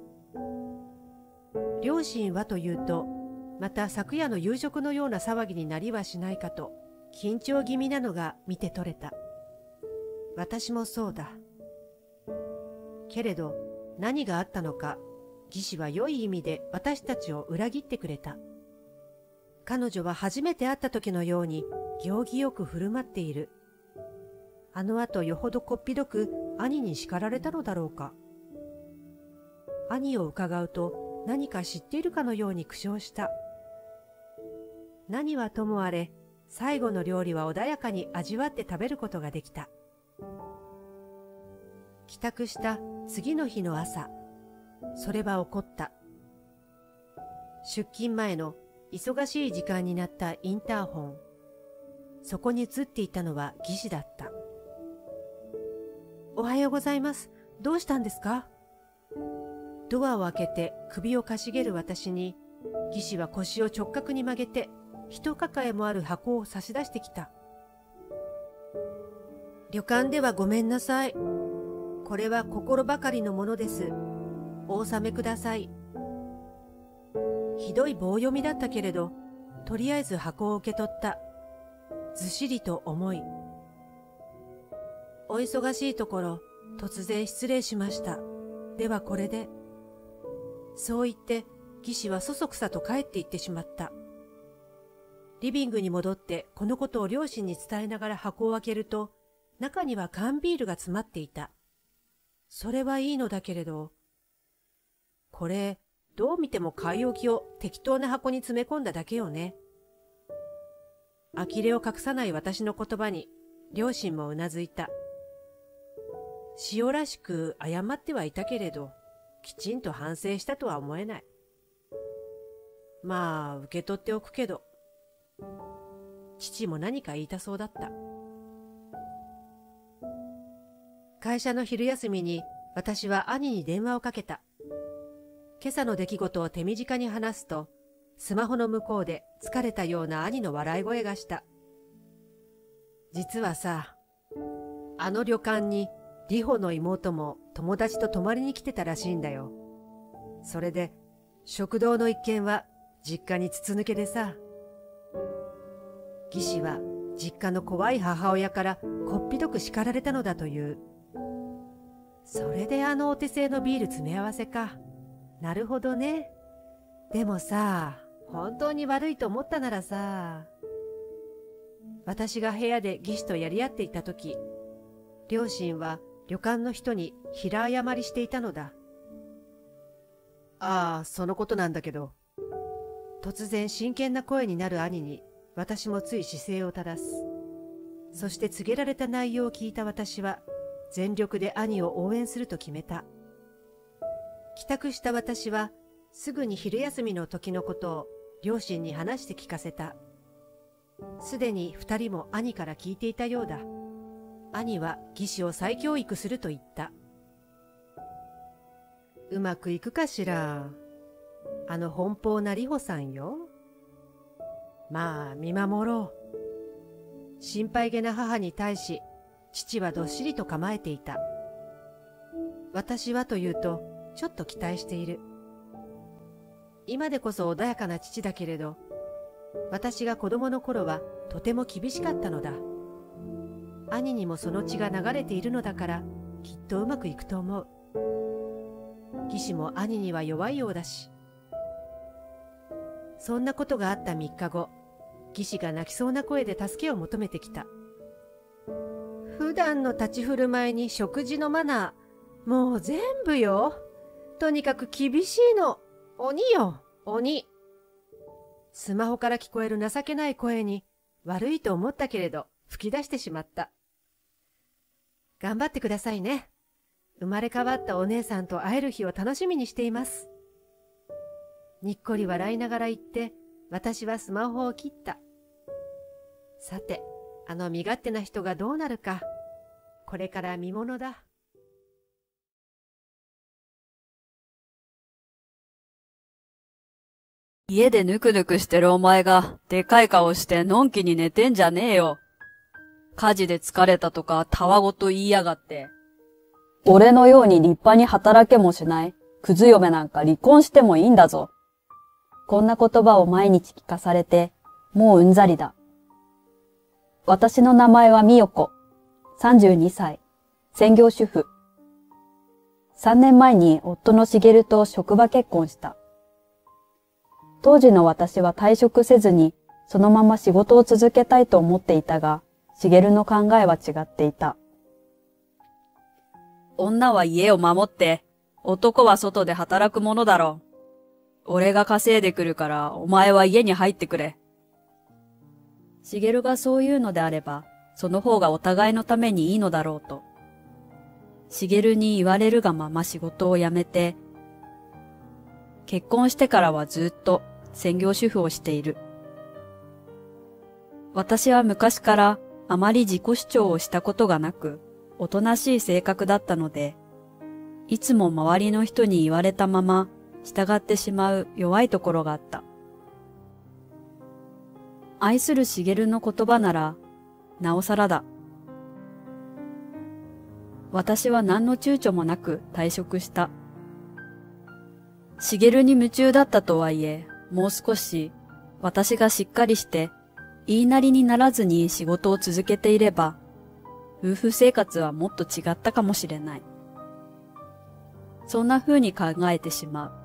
両親はというと、また昨夜の夕食のような騒ぎになりはしないかと、緊張気味なのが見て取れた。私もそうだ。けれど、何があったのか、義士は良い意味で私たちを裏切ってくれた。彼女は初めて会った時のように行儀よく振る舞っている。あの後よほどこっぴどく兄に叱られたのだろうか。兄を伺うと何か知っているかのように苦笑した。何はともあれ、最後の料理は穏やかに味わって食べることができた。帰宅した次の日の朝、それは起こった。出勤前の忙しい時間になったインターホン。そこに映っていたのは義士だった。おはようございます。どうしたんですか？ドアを開けて首をかしげる私に、義士は腰を直角に曲げて、一抱えもある箱を差し出してきた。旅館ではごめんなさい。これは心ばかりのものです。お納めください。ひどい棒読みだったけれど、とりあえず箱を受け取った。ずしりと重い。お忙しいところ、突然失礼しました。ではこれで。そう言って、義士はそそくさと帰って行ってしまった。リビングに戻ってこのことを両親に伝えながら箱を開けると、中には缶ビールが詰まっていた。それはいいのだけれど、これ、どう見ても買い置きを適当な箱に詰め込んだだけよね。呆れを隠さない私の言葉に、両親もうなずいた。塩らしく謝ってはいたけれど、きちんと反省したとは思えない。まあ、受け取っておくけど、父も何か言いたそうだった。会社の昼休みに私は兄に電話をかけた。今朝の出来事を手短に話すと、スマホの向こうで疲れたような兄の笑い声がした。実はさ、あの旅館に里穂の妹も友達と泊まりに来てたらしいんだよ。それで、食堂の一軒は実家に筒抜けでさ。義士は実家の怖い母親からこっぴどく叱られたのだという。それであのお手製のビール詰め合わせか。なるほどね。でもさ、本当に悪いと思ったならさ。私が部屋で義士とやり合っていたとき、両親は旅館の人に平謝りしていたのだ。ああ、そのことなんだけど。突然真剣な声になる兄に、私もつい姿勢を正す。そして告げられた内容を聞いた私は、全力で兄を応援すると決めた。帰宅した私は、すぐに昼休みの時のことを両親に話して聞かせた。すでに二人も兄から聞いていたようだ。兄は義士を再教育すると言った。うまくいくかしら。あの奔放な里穂さんよ。まあ見守ろう。心配げな母に対し、父はどっしりと構えていた。私はというと、ちょっと期待している。今でこそ穏やかな父だけれど、私が子供の頃はとても厳しかったのだ。兄にもその血が流れているのだから、きっとうまくいくと思う。義士も兄には弱いようだし。そんなことがあった三日後、義士が泣きそうな声で助けを求めてきた。普段の立ち振る舞いに食事のマナー、もう全部よ。 とにかく厳しいの。鬼よ、鬼。スマホから聞こえる情けない声に悪いと思ったけれど吹き出してしまった。頑張ってくださいね。生まれ変わったお姉さんと会える日を楽しみにしています。にっこり笑いながら言って、私はスマホを切った。さて、あの身勝手な人がどうなるか、これから見ものだ。 家でぬくぬくしてるお前が、でかい顔してのんきに寝てんじゃねえよ。家事で疲れたとか、たわごと言いやがって。俺のように立派に働けもしない、クズ嫁なんか離婚してもいいんだぞ。こんな言葉を毎日聞かされて、もううんざりだ。私の名前はみよこ。さんじゅうにさい。専業主婦。さんねんまえに夫のしげると職場結婚した。当時の私は退職せずに、そのまま仕事を続けたいと思っていたが、しげるの考えは違っていた。女は家を守って、男は外で働くものだろう。俺が稼いでくるから、お前は家に入ってくれ。しげるがそう言うのであれば、その方がお互いのためにいいのだろうと。しげるに言われるがまま仕事を辞めて、結婚してからはずっと専業主婦をしている。私は昔からあまり自己主張をしたことがなく、おとなしい性格だったので、いつも周りの人に言われたまま従ってしまう弱いところがあった。愛するしげるの言葉なら、なおさらだ。私は何の躊躇もなく退職した。しげるに夢中だったとはいえ、もう少し私がしっかりして言いなりにならずに仕事を続けていれば、夫婦生活はもっと違ったかもしれない。そんな風に考えてしまう。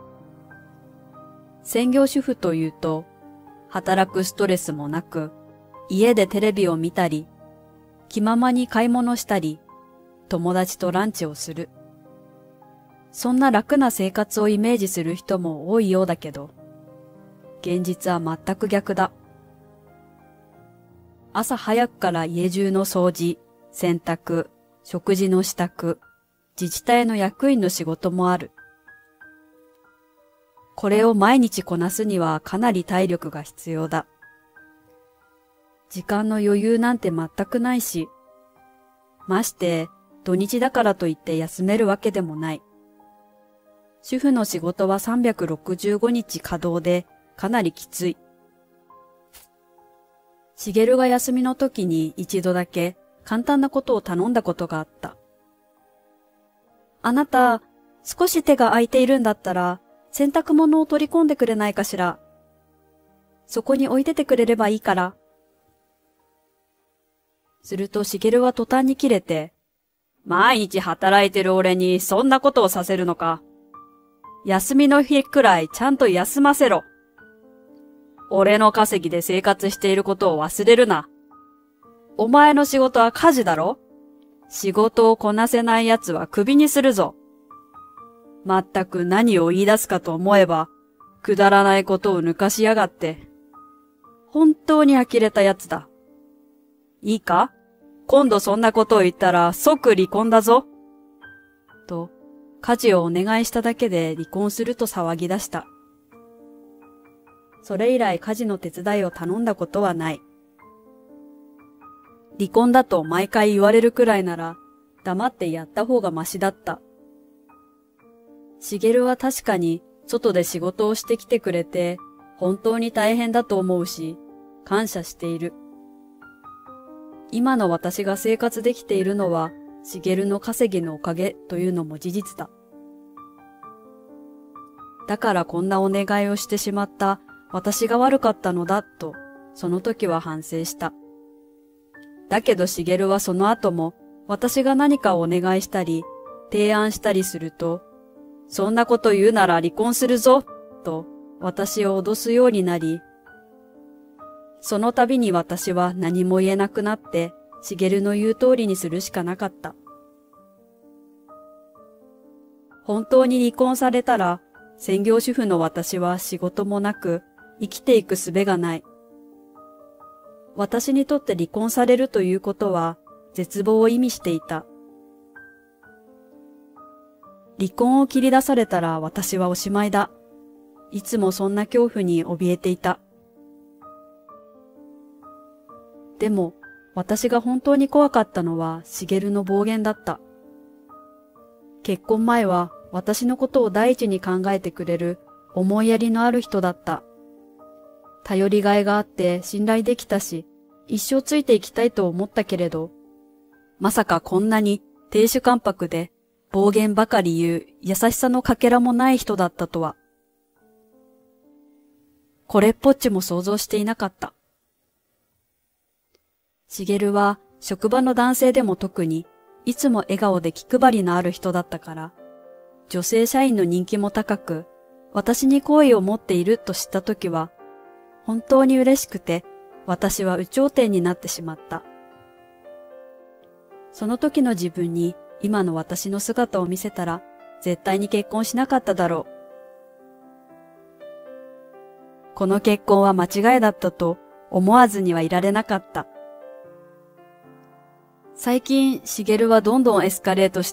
専業主婦というと、働くストレスもなく、家でテレビを見たり、気ままに買い物したり、友達とランチをする。そんな楽な生活をイメージする人も多いようだけど、現実は全く逆だ。朝早くから家中の掃除、洗濯、食事の支度、自治体の役員の仕事もある。これを毎日こなすにはかなり体力が必要だ。時間の余裕なんて全くないし、まして土日だからといって休めるわけでもない。主婦の仕事はさんびゃくろくじゅうごにち稼働でかなりきつい。しげるが休みの時に一度だけ簡単なことを頼んだことがあった。あなた、少し手が空いているんだったら、洗濯物を取り込んでくれないかしら。そこに置いててくれればいいから。するとしげるは途端に切れて、毎日働いてる俺にそんなことをさせるのか。休みの日くらいちゃんと休ませろ。俺の稼ぎで生活していることを忘れるな。お前の仕事は家事だろ？仕事をこなせない奴はクビにするぞ。まったく何を言い出すかと思えば、くだらないことを抜かしやがって。本当に呆れた奴だ。いいか？今度そんなことを言ったら即離婚だぞ。と、家事をお願いしただけで離婚すると騒ぎ出した。それ以来家事の手伝いを頼んだことはない。離婚だと毎回言われるくらいなら、黙ってやった方がマシだった。しげるは確かに外で仕事をしてきてくれて、本当に大変だと思うし、感謝している。今の私が生活できているのは、しげるの稼ぎのおかげというのも事実だ。だからこんなお願いをしてしまった私が悪かったのだと、その時は反省した。だけどしげるはその後も、私が何かをお願いしたり、提案したりすると、そんなこと言うなら離婚するぞ、と私を脅すようになり、その度に私は何も言えなくなって、しげるの言う通りにするしかなかった。 本当に離婚されたら、専業主婦の私は仕事もなく、生きていく術がない。私にとって離婚されるということは、絶望を意味していた。離婚を切り出されたら私はおしまいだ。いつもそんな恐怖に怯えていた。でも、私が本当に怖かったのは、茂の暴言だった。結婚前は私のことを第一に考えてくれる思いやりのある人だった。頼りがいがあって信頼できたし、一生ついていきたいと思ったけれど、まさかこんなに亭主関白で暴言ばかり言う優しさのかけらもない人だったとは。これっぽっちも想像していなかった。茂は職場の男性でも特にいつも笑顔で気配りのある人だったから、女性社員の人気も高く、私に好意を持っていると知ったときは、本当に嬉しくて、私は有頂天になってしまった。その時の自分に今の私の姿を見せたら、絶対に結婚しなかっただろう。この結婚は間違いだったと思わずにはいられなかった。最近、茂はどんどんエスカレートして、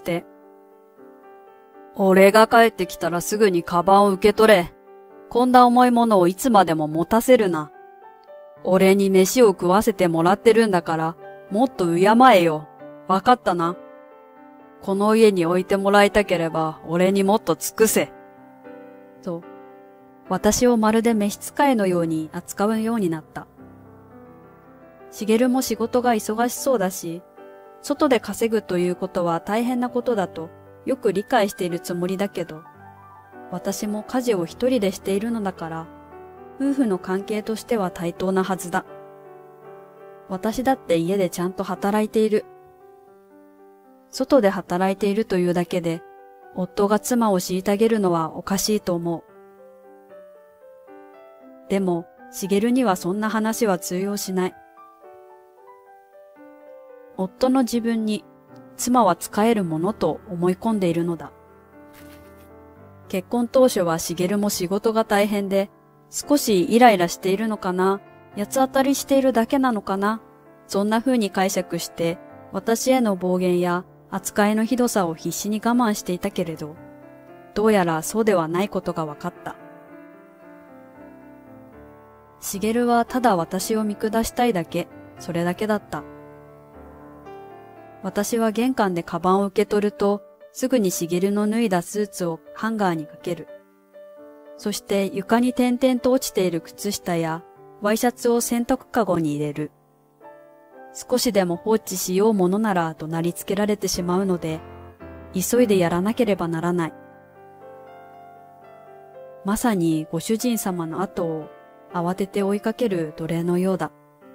俺が帰ってきたらすぐにカバンを受け取れ。こんな重いものをいつまでも持たせるな。俺に飯を食わせてもらってるんだから、もっと敬えよ。わかったな。この家に置いてもらいたければ、俺にもっと尽くせ。と、私をまるで召使いのように扱うようになった。茂も仕事が忙しそうだし、外で稼ぐということは大変なことだとよく理解しているつもりだけど、私も家事を一人でしているのだから、夫婦の関係としては対等なはずだ。私だって家でちゃんと働いている。外で働いているというだけで、夫が妻を虐げるのはおかしいと思う。でも、茂にはそんな話は通用しない。夫の自分に妻は仕えるものと思い込んでいるのだ。結婚当初は茂も仕事が大変で、少しイライラしているのかな、八つ当たりしているだけなのかな、そんな風に解釈して、私への暴言や扱いのひどさを必死に我慢していたけれど、どうやらそうではないことが分かった。茂はただ私を見下したいだけ、それだけだった。私は玄関でカバンを受け取ると、すぐに茂の脱いだスーツをハンガーにかける。そして床に点々と落ちている靴下やワイシャツを洗濯かごに入れる。少しでも放置しようものなら怒鳴りつけられてしまうので、急いでやらなければならない。まさにご主人様の後を慌てて追いかける奴隷のようだ。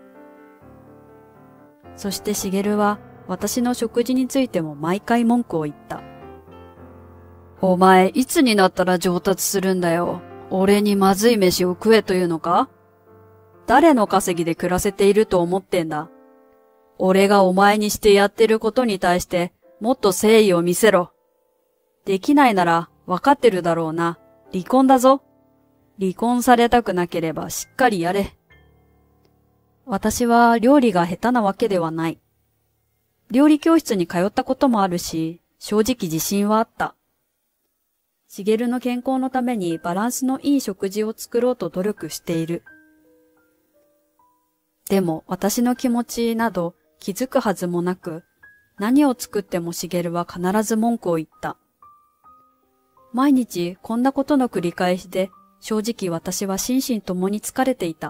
そして茂は私の食事についても毎回文句を言った。お前、いつになったら上達するんだよ。俺にまずい飯を食えというのか？誰の稼ぎで暮らせていると思ってんだ。俺がお前にしてやってることに対してもっと誠意を見せろ。できないなら分かってるだろうな。離婚だぞ。離婚されたくなければしっかりやれ。私は料理が下手なわけではない。料理教室に通ったこともあるし、正直自信はあった。茂の健康のためにバランスのいい食事を作ろうと努力している。でも私の気持ちなど気づくはずもなく、何を作っても茂は必ず文句を言った。毎日こんなことの繰り返しで、正直私は心身ともに疲れていた。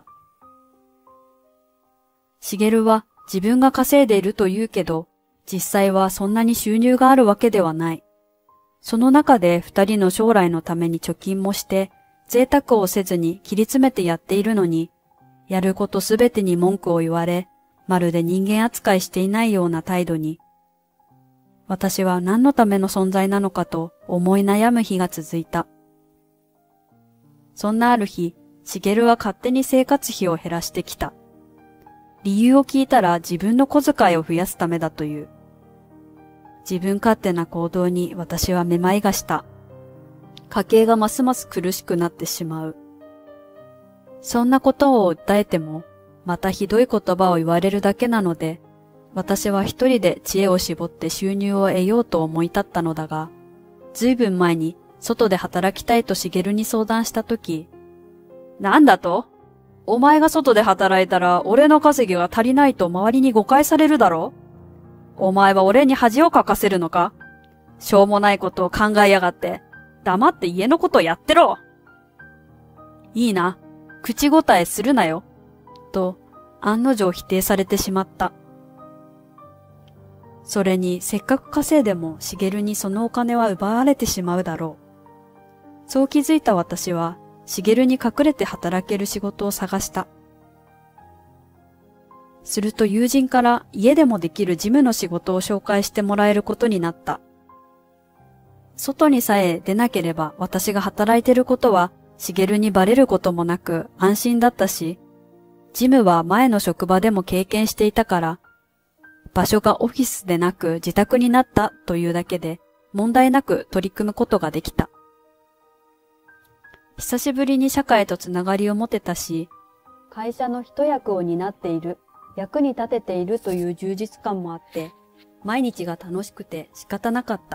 茂は自分が稼いでいると言うけど、実際はそんなに収入があるわけではない。その中で二人の将来のために貯金もして、贅沢をせずに切り詰めてやっているのに、やることすべてに文句を言われ、まるで人間扱いしていないような態度に、私は何のための存在なのかと思い悩む日が続いた。そんなある日、茂は勝手に生活費を減らしてきた。理由を聞いたら自分の小遣いを増やすためだという。自分勝手な行動に私はめまいがした。 家計がますます苦しくなってしまう。そんなことを訴えても、またひどい言葉を言われるだけなので、私は一人で知恵を絞って収入を得ようと思い立ったのだが、ずいぶん前に外で働きたいと茂に相談したとき、なんだと？お前が外で働いたら俺の稼ぎが足りないと周りに誤解されるだろ？お前は俺に恥をかかせるのか？しょうもないことを考えやがって、黙って家のことをやってろ！いいな、口答えするなよ。と、案の定否定されてしまった。それにせっかく稼いでも茂にそのお金は奪われてしまうだろう。そう気づいた私は、茂に隠れて働ける仕事を探した。すると友人から家でもできる事務の仕事を紹介してもらえることになった。外にさえ出なければ私が働いていることは茂にバレることもなく安心だったし、事務は前の職場でも経験していたから、場所がオフィスでなく自宅になったというだけで問題なく取り組むことができた。久しぶりに社会とつながりを持てたし、会社の一役を担っている、役に立てているという充実感もあって、毎日が楽しくて仕方なかった。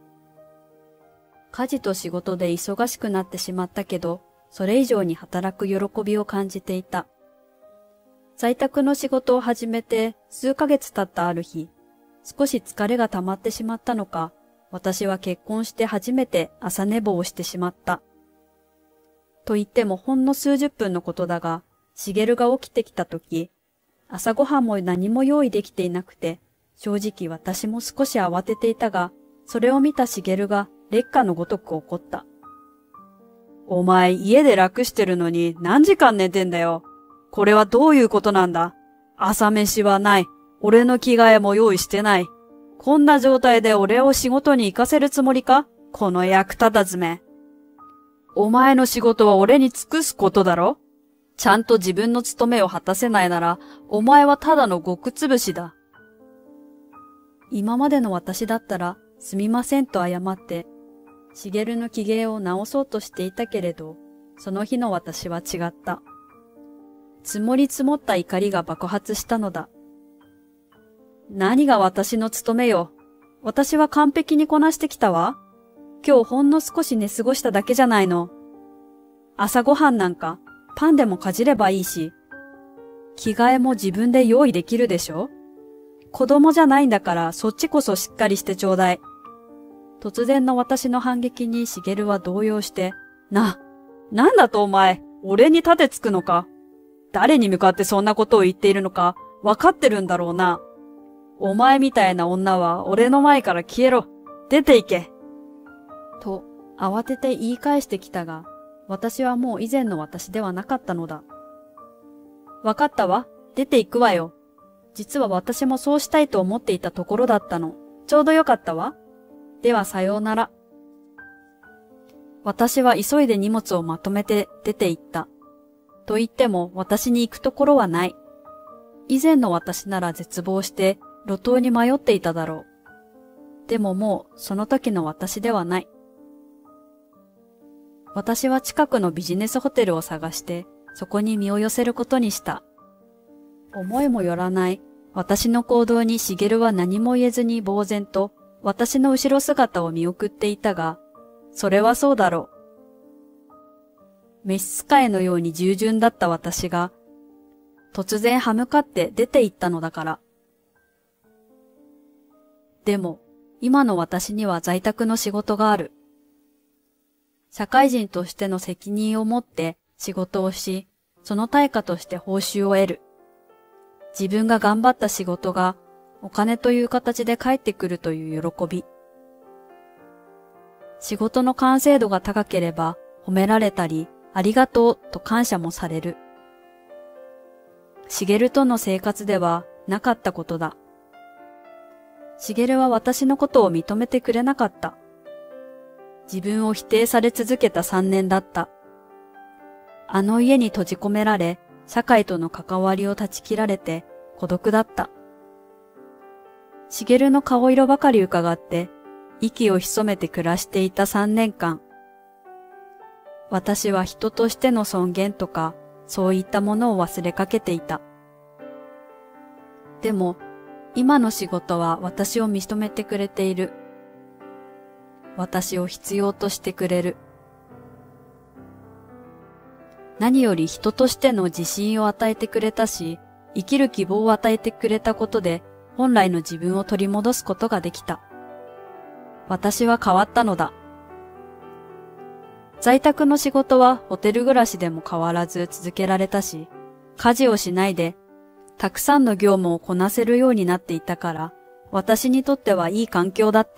家事と仕事で忙しくなってしまったけど、それ以上に働く喜びを感じていた。在宅の仕事を始めて数ヶ月経ったある日、少し疲れが溜まってしまったのか、私は結婚して初めて朝寝坊をしてしまった。と言ってもほんの数十分のことだが、茂が起きてきたとき、朝ごはんも何も用意できていなくて、正直私も少し慌てていたが、それを見た茂が烈火のごとく怒った。お前家で楽してるのに何時間寝てんだよ。これはどういうことなんだ？朝飯はない。俺の着替えも用意してない。こんな状態で俺を仕事に行かせるつもりか？この役立たずめ。お前の仕事は俺に尽くすことだろ？ちゃんと自分の務めを果たせないなら、お前はただの極つぶしだ。今までの私だったら、すみませんと謝って、茂の機嫌を直そうとしていたけれど、その日の私は違った。積もり積もった怒りが爆発したのだ。何が私の務めよ。私は完璧にこなしてきたわ。今日ほんの少し寝過ごしただけじゃないの。朝ごはんなんかパンでもかじればいいし、着替えも自分で用意できるでしょ？子供じゃないんだからそっちこそしっかりしてちょうだい。突然の私の反撃に茂は動揺して、な、なんだとお前、俺に盾つくのか？誰に向かってそんなことを言っているのか分かってるんだろうな。お前みたいな女は俺の前から消えろ。出て行け。と、慌てて言い返してきたが、私はもう以前の私ではなかったのだ。分かったわ。出て行くわよ。実は私もそうしたいと思っていたところだったの。ちょうどよかったわ。ではさようなら。私は急いで荷物をまとめて出て行った。と言っても私に行くところはない。以前の私なら絶望して路頭に迷っていただろう。でももうその時の私ではない。私は近くのビジネスホテルを探してそこに身を寄せることにした。思いもよらない私の行動に茂は何も言えずに呆然と私の後ろ姿を見送っていたが、それはそうだろう。召使いのように従順だった私が、突然歯向かって出て行ったのだから。でも、今の私には在宅の仕事がある。社会人としての責任を持って仕事をし、その対価として報酬を得る。自分が頑張った仕事がお金という形で返ってくるという喜び。仕事の完成度が高ければ褒められたり、ありがとうと感謝もされる。茂との生活ではなかったことだ。茂は私のことを認めてくれなかった。自分を否定され続けた三年だった。あの家に閉じ込められ、社会との関わりを断ち切られて孤独だった。茂の顔色ばかり伺って、息を潜めて暮らしていた三年間、 私は人としての尊厳とか、そういったものを忘れかけていた。でも、今の仕事は私を認めてくれている。私を必要としてくれる。何より人としての自信を与えてくれたし、生きる希望を与えてくれたことで、本来の自分を取り戻すことができた。私は変わったのだ。在宅の仕事はホテル暮らしでも変わらず続けられたし、家事をしないで、たくさんの業務をこなせるようになっていたから、私にとってはいい環境だった。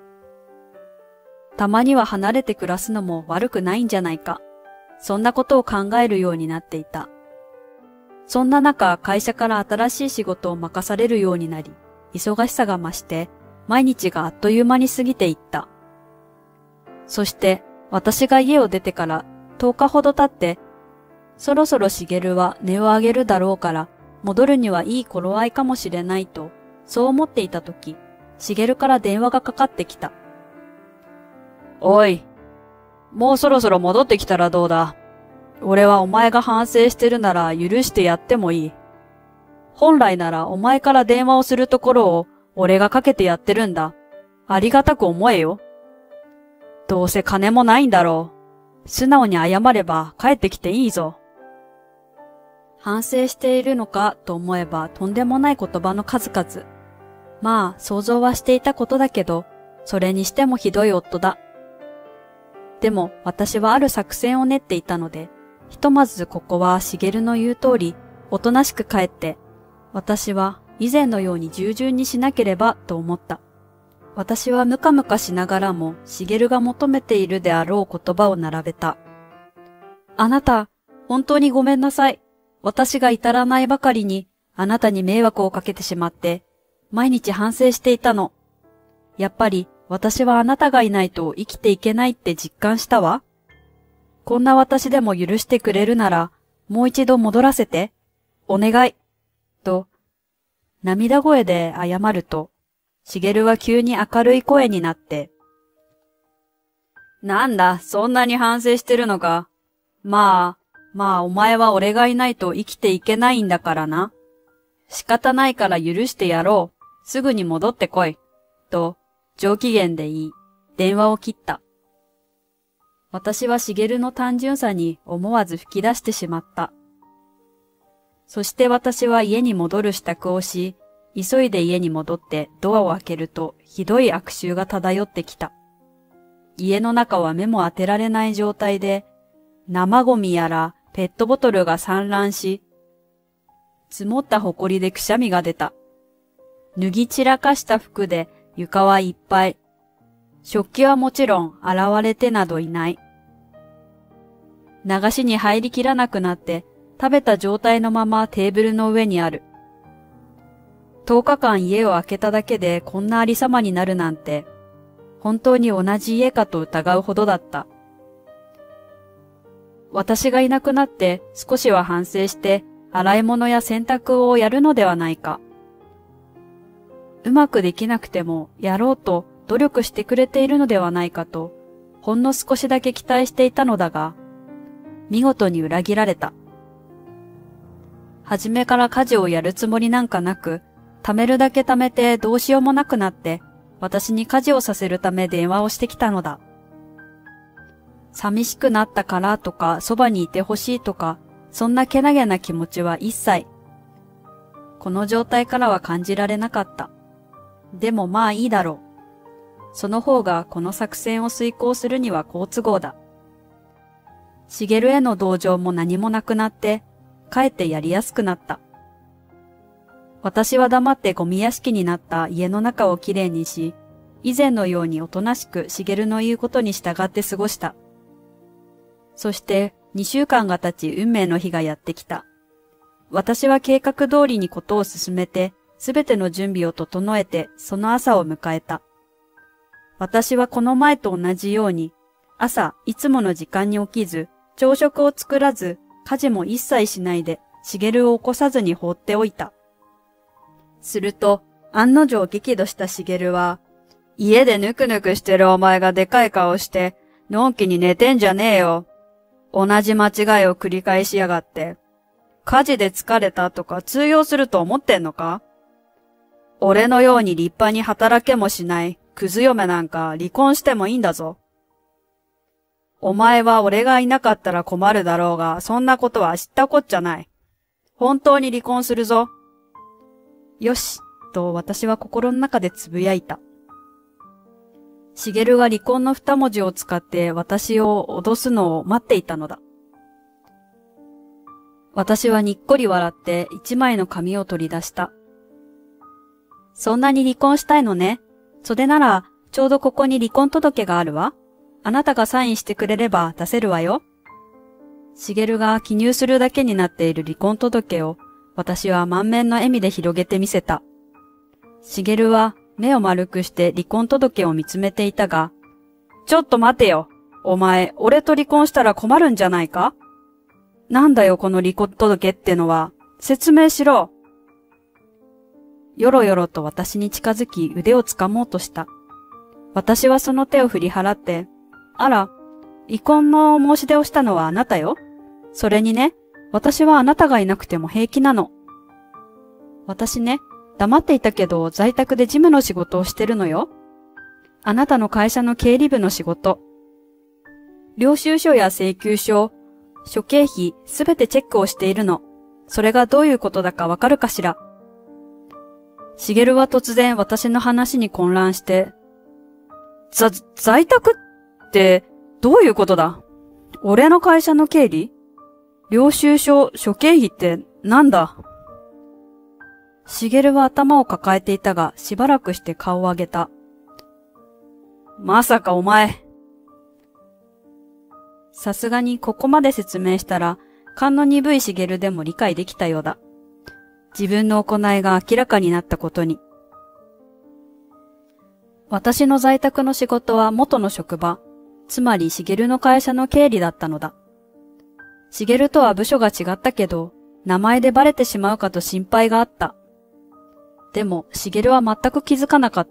たまには離れて暮らすのも悪くないんじゃないか。そんなことを考えるようになっていた。そんな中、会社から新しい仕事を任されるようになり、忙しさが増して、毎日があっという間に過ぎていった。そして、私が家を出てからとおかほど経って、そろそろ茂は値を上げるだろうから、戻るにはいい頃合いかもしれないと、そう思っていたとき、茂から電話がかかってきた。おい、もうそろそろ戻ってきたらどうだ。俺はお前が反省してるなら許してやってもいい。本来ならお前から電話をするところを俺がかけてやってるんだ。ありがたく思えよ。どうせ金もないんだろう。素直に謝れば帰ってきていいぞ。反省しているのかと思えばとんでもない言葉の数々。まあ想像はしていたことだけど、それにしてもひどい夫だ。でも私はある作戦を練っていたので、ひとまずここは茂の言う通り、おとなしく帰って、私は以前のように従順にしなければと思った。私はムカムカしながらも茂が求めているであろう言葉を並べた。あなた、本当にごめんなさい。私が至らないばかりにあなたに迷惑をかけてしまって、毎日反省していたの。やっぱり私はあなたがいないと生きていけないって実感したわ。こんな私でも許してくれるなら、もう一度戻らせて。お願い。と、涙声で謝ると、茂は急に明るい声になって。なんだ、そんなに反省してるのか。まあ、まあお前は俺がいないと生きていけないんだからな。仕方ないから許してやろう。すぐに戻ってこい。と、上機嫌で言い、電話を切った。私は茂の単純さに思わず吹き出してしまった。そして私は家に戻る支度をし、急いで家に戻ってドアを開けるとひどい悪臭が漂ってきた。家の中は目も当てられない状態で、生ゴミやらペットボトルが散乱し、積もった埃でくしゃみが出た。脱ぎ散らかした服で床はいっぱい。食器はもちろん洗われてなどいない。流しに入りきらなくなって食べた状態のままテーブルの上にある。とおかかん家を空けただけでこんなありさまになるなんて、本当に同じ家かと疑うほどだった。私がいなくなって少しは反省して洗い物や洗濯をやるのではないか。うまくできなくてもやろうと努力してくれているのではないかと、ほんの少しだけ期待していたのだが、見事に裏切られた。初めから家事をやるつもりなんかなく、貯めるだけ貯めてどうしようもなくなって、私に家事をさせるため電話をしてきたのだ。寂しくなったからとか、そばにいてほしいとか、そんなけなげな気持ちは一切、この状態からは感じられなかった。でもまあいいだろう。その方がこの作戦を遂行するには好都合だ。茂への同情も何もなくなって、かえってやりやすくなった。私は黙ってゴミ屋敷になった家の中をきれいにし、以前のようにおとなしく茂の言うことに従って過ごした。そしてにしゅうかんが経ち運命の日がやってきた。私は計画通りにことを進めて、すべての準備を整えてその朝を迎えた。私はこの前と同じように、朝いつもの時間に起きず、朝食を作らず、家事も一切しないで、茂を起こさずに放っておいた。すると、案の定激怒した茂は、家でぬくぬくしてるお前がでかい顔して、のんきに寝てんじゃねえよ。 同じ間違いを繰り返しやがって。家事で疲れたとか通用すると思ってんのか？俺のように立派に働けもしないクズ嫁なんか離婚してもいいんだぞ。お前は俺がいなかったら困るだろうが、そんなことは知ったこっちゃない。本当に離婚するぞ。よし、と私は心の中でつぶやいた。茂が離婚の二文字を使って私を脅すのを待っていたのだ。私はにっこり笑って一枚の紙を取り出した。そんなに離婚したいのね。それなら、ちょうどここに離婚届があるわ。あなたがサインしてくれれば出せるわよ。茂が記入するだけになっている離婚届を、私は満面の笑みで広げてみせた。茂は目を丸くして離婚届を見つめていたが、ちょっと待てよ。お前、俺と離婚したら困るんじゃないか？なんだよこの離婚届ってのは。説明しろ。よろよろと私に近づき腕を掴もうとした。私はその手を振り払って、あら、離婚の申し出をしたのはあなたよ。それにね、私はあなたがいなくても平気なの。私ね、黙っていたけど在宅で事務の仕事をしてるのよ。あなたの会社の経理部の仕事。領収書や請求書、諸経費すべてチェックをしているの。それがどういうことだかわかるかしら。茂は突然私の話に混乱して、ざ、在宅ってどういうことだ？俺の会社の経理？領収書、諸経費ってなんだ？茂は頭を抱えていたが、しばらくして顔を上げた。まさかお前。さすがにここまで説明したら、勘の鈍い茂でも理解できたようだ。自分の行いが明らかになったことに。私の在宅の仕事は元の職場、つまり茂の会社の経理だったのだ。茂とは部署が違ったけど、名前でバレてしまうかと心配があった。でも、茂は全く気づかなかった。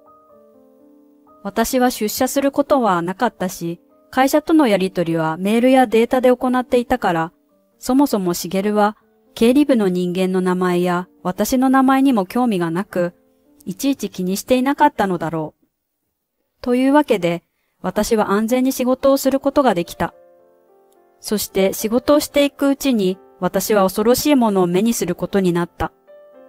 私は出社することはなかったし、会社とのやりとりはメールやデータで行っていたから、そもそも茂は経理部の人間の名前や私の名前にも興味がなく、いちいち気にしていなかったのだろう。というわけで、私は安全に仕事をすることができた。そして仕事をしていくうちに、私は恐ろしいものを目にすることになった。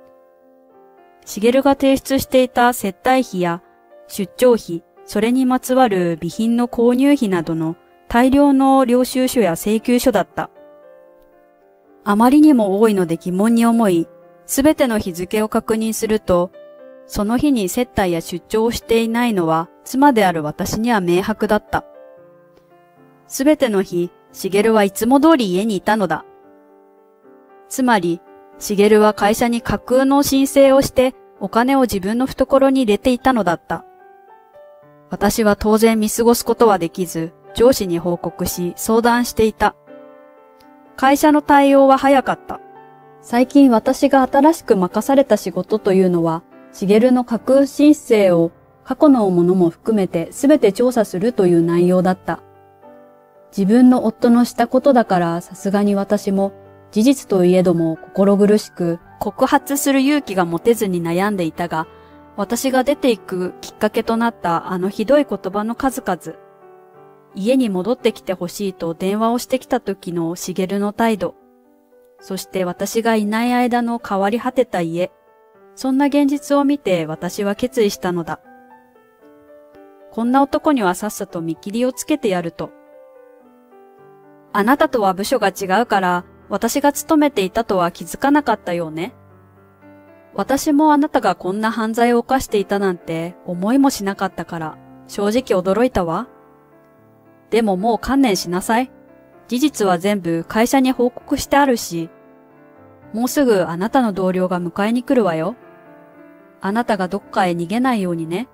茂が提出していた接待費や出張費、それにまつわる備品の購入費などの大量の領収書や請求書だった。あまりにも多いので疑問に思い、すべての日付を確認すると、その日に接待や出張をしていないのは妻である私には明白だった。すべての日、茂はいつも通り家にいたのだ。つまり、茂は会社に架空の申請をしてお金を自分の懐に入れていたのだった。私は当然見過ごすことはできず、上司に報告し相談していた。会社の対応は早かった。最近私が新しく任された仕事というのは、茂の架空申請を過去のものも含めてすべて調査するという内容だった。自分の夫のしたことだからさすがに私も事実といえども心苦しく告発する勇気が持てずに悩んでいたが、私が出ていくきっかけとなったあのひどい言葉の数々。家に戻ってきてほしいと電話をしてきた時の茂の態度。そして私がいない間の変わり果てた家。そんな現実を見て私は決意したのだ。こんな男にはさっさと見切りをつけてやると。あなたとは部署が違うから、私が勤めていたとは気づかなかったようね。私もあなたがこんな犯罪を犯していたなんて思いもしなかったから、正直驚いたわ。でももう観念しなさい。事実は全部会社に報告してあるし、もうすぐあなたの同僚が迎えに来るわよ。あなたがどっかへ逃げないようにね。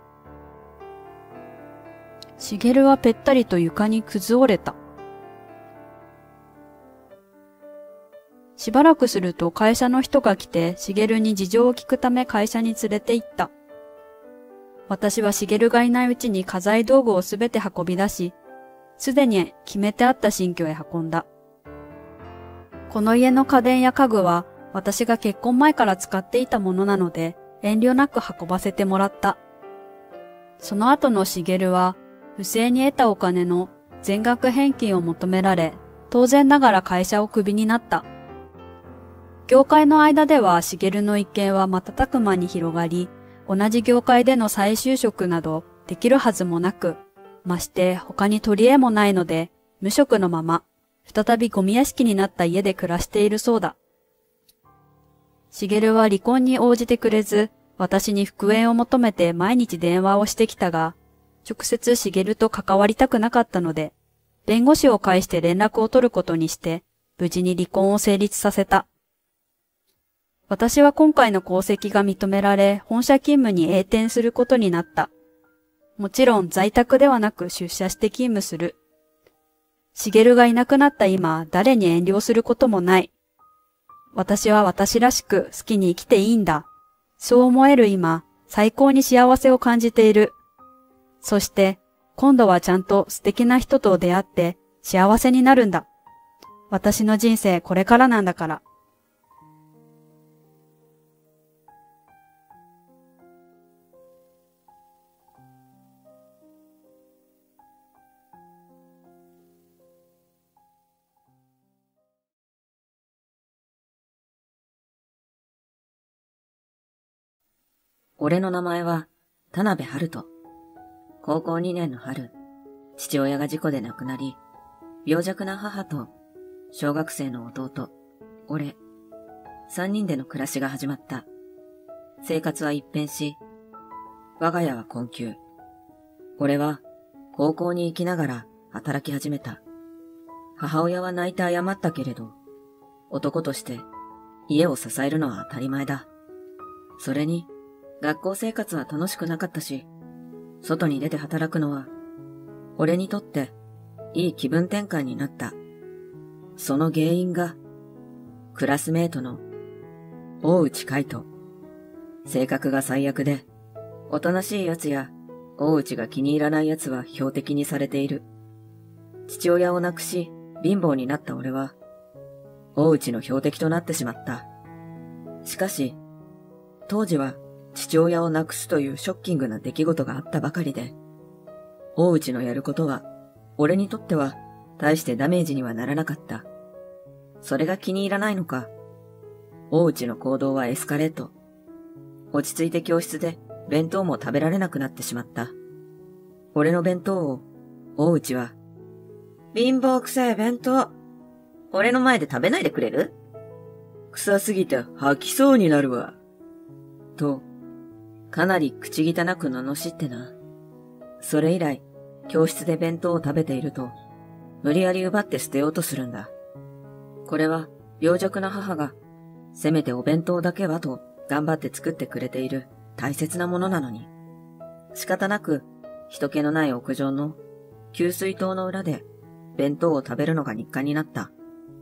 茂はぺったりと床に崩折れた。しばらくすると会社の人が来て、茂に事情を聞くため会社に連れて行った。私は茂がいないうちに家財道具をすべて運び出し、 すでに決めてあった新居へ運んだ。この家の家電や家具は私が結婚前から使っていたものなので遠慮なく運ばせてもらった。その後のしげるは不正に得たお金の全額返金を求められ、当然ながら会社をクビになった。業界の間ではしげるの一件は瞬く間に広がり、同じ業界での再就職などできるはずもなく、まして他に取り柄もないので、無職のまま、再びゴミ屋敷になった家で暮らしているそうだ。しげるは離婚に応じてくれず、私に復縁を求めて毎日電話をしてきたが、直接しげると関わりたくなかったので、弁護士を介して連絡を取ることにして、無事に離婚を成立させた。私は今回の功績が認められ、本社勤務に栄転することになった。もちろん在宅ではなく出社して勤務する。しげるがいなくなった今、誰に遠慮することもない。私は私らしく好きに生きていいんだ。そう思える今、最高に幸せを感じている。そして、今度はちゃんと素敵な人と出会って幸せになるんだ。私の人生これからなんだから。 俺の名前は田辺春人。高校にねんの春、父親が事故で亡くなり、病弱な母と小学生の弟、俺、三人での暮らしが始まった。生活は一変し、我が家は困窮。俺は高校に行きながら働き始めた。母親は泣いて謝ったけれど、男として家を支えるのは当たり前だ。それに、学校生活は楽しくなかったし、外に出て働くのは、俺にとっていい気分転換になった。その原因が、クラスメートの大内海斗。性格が最悪で、おとなしい奴や大内が気に入らない奴は標的にされている。父親を亡くし、貧乏になった俺は、大内の標的となってしまった。しかし、当時は、父親を亡くすというショッキングな出来事があったばかりで、大内のやることは、俺にとっては大してダメージにはならなかった。それが気に入らないのか、大内の行動はエスカレート。落ち着いて教室で弁当も食べられなくなってしまった。俺の弁当を、大内は、貧乏くさい弁当。俺の前で食べないでくれる？臭すぎて吐きそうになるわ。と、かなり口汚く罵ってな。それ以来、教室で弁当を食べていると、無理やり奪って捨てようとするんだ。これは、病弱な母が、せめてお弁当だけはと頑張って作ってくれている大切なものなのに。仕方なく、人気のない屋上の給水塔の裏で弁当を食べるのが日課になった。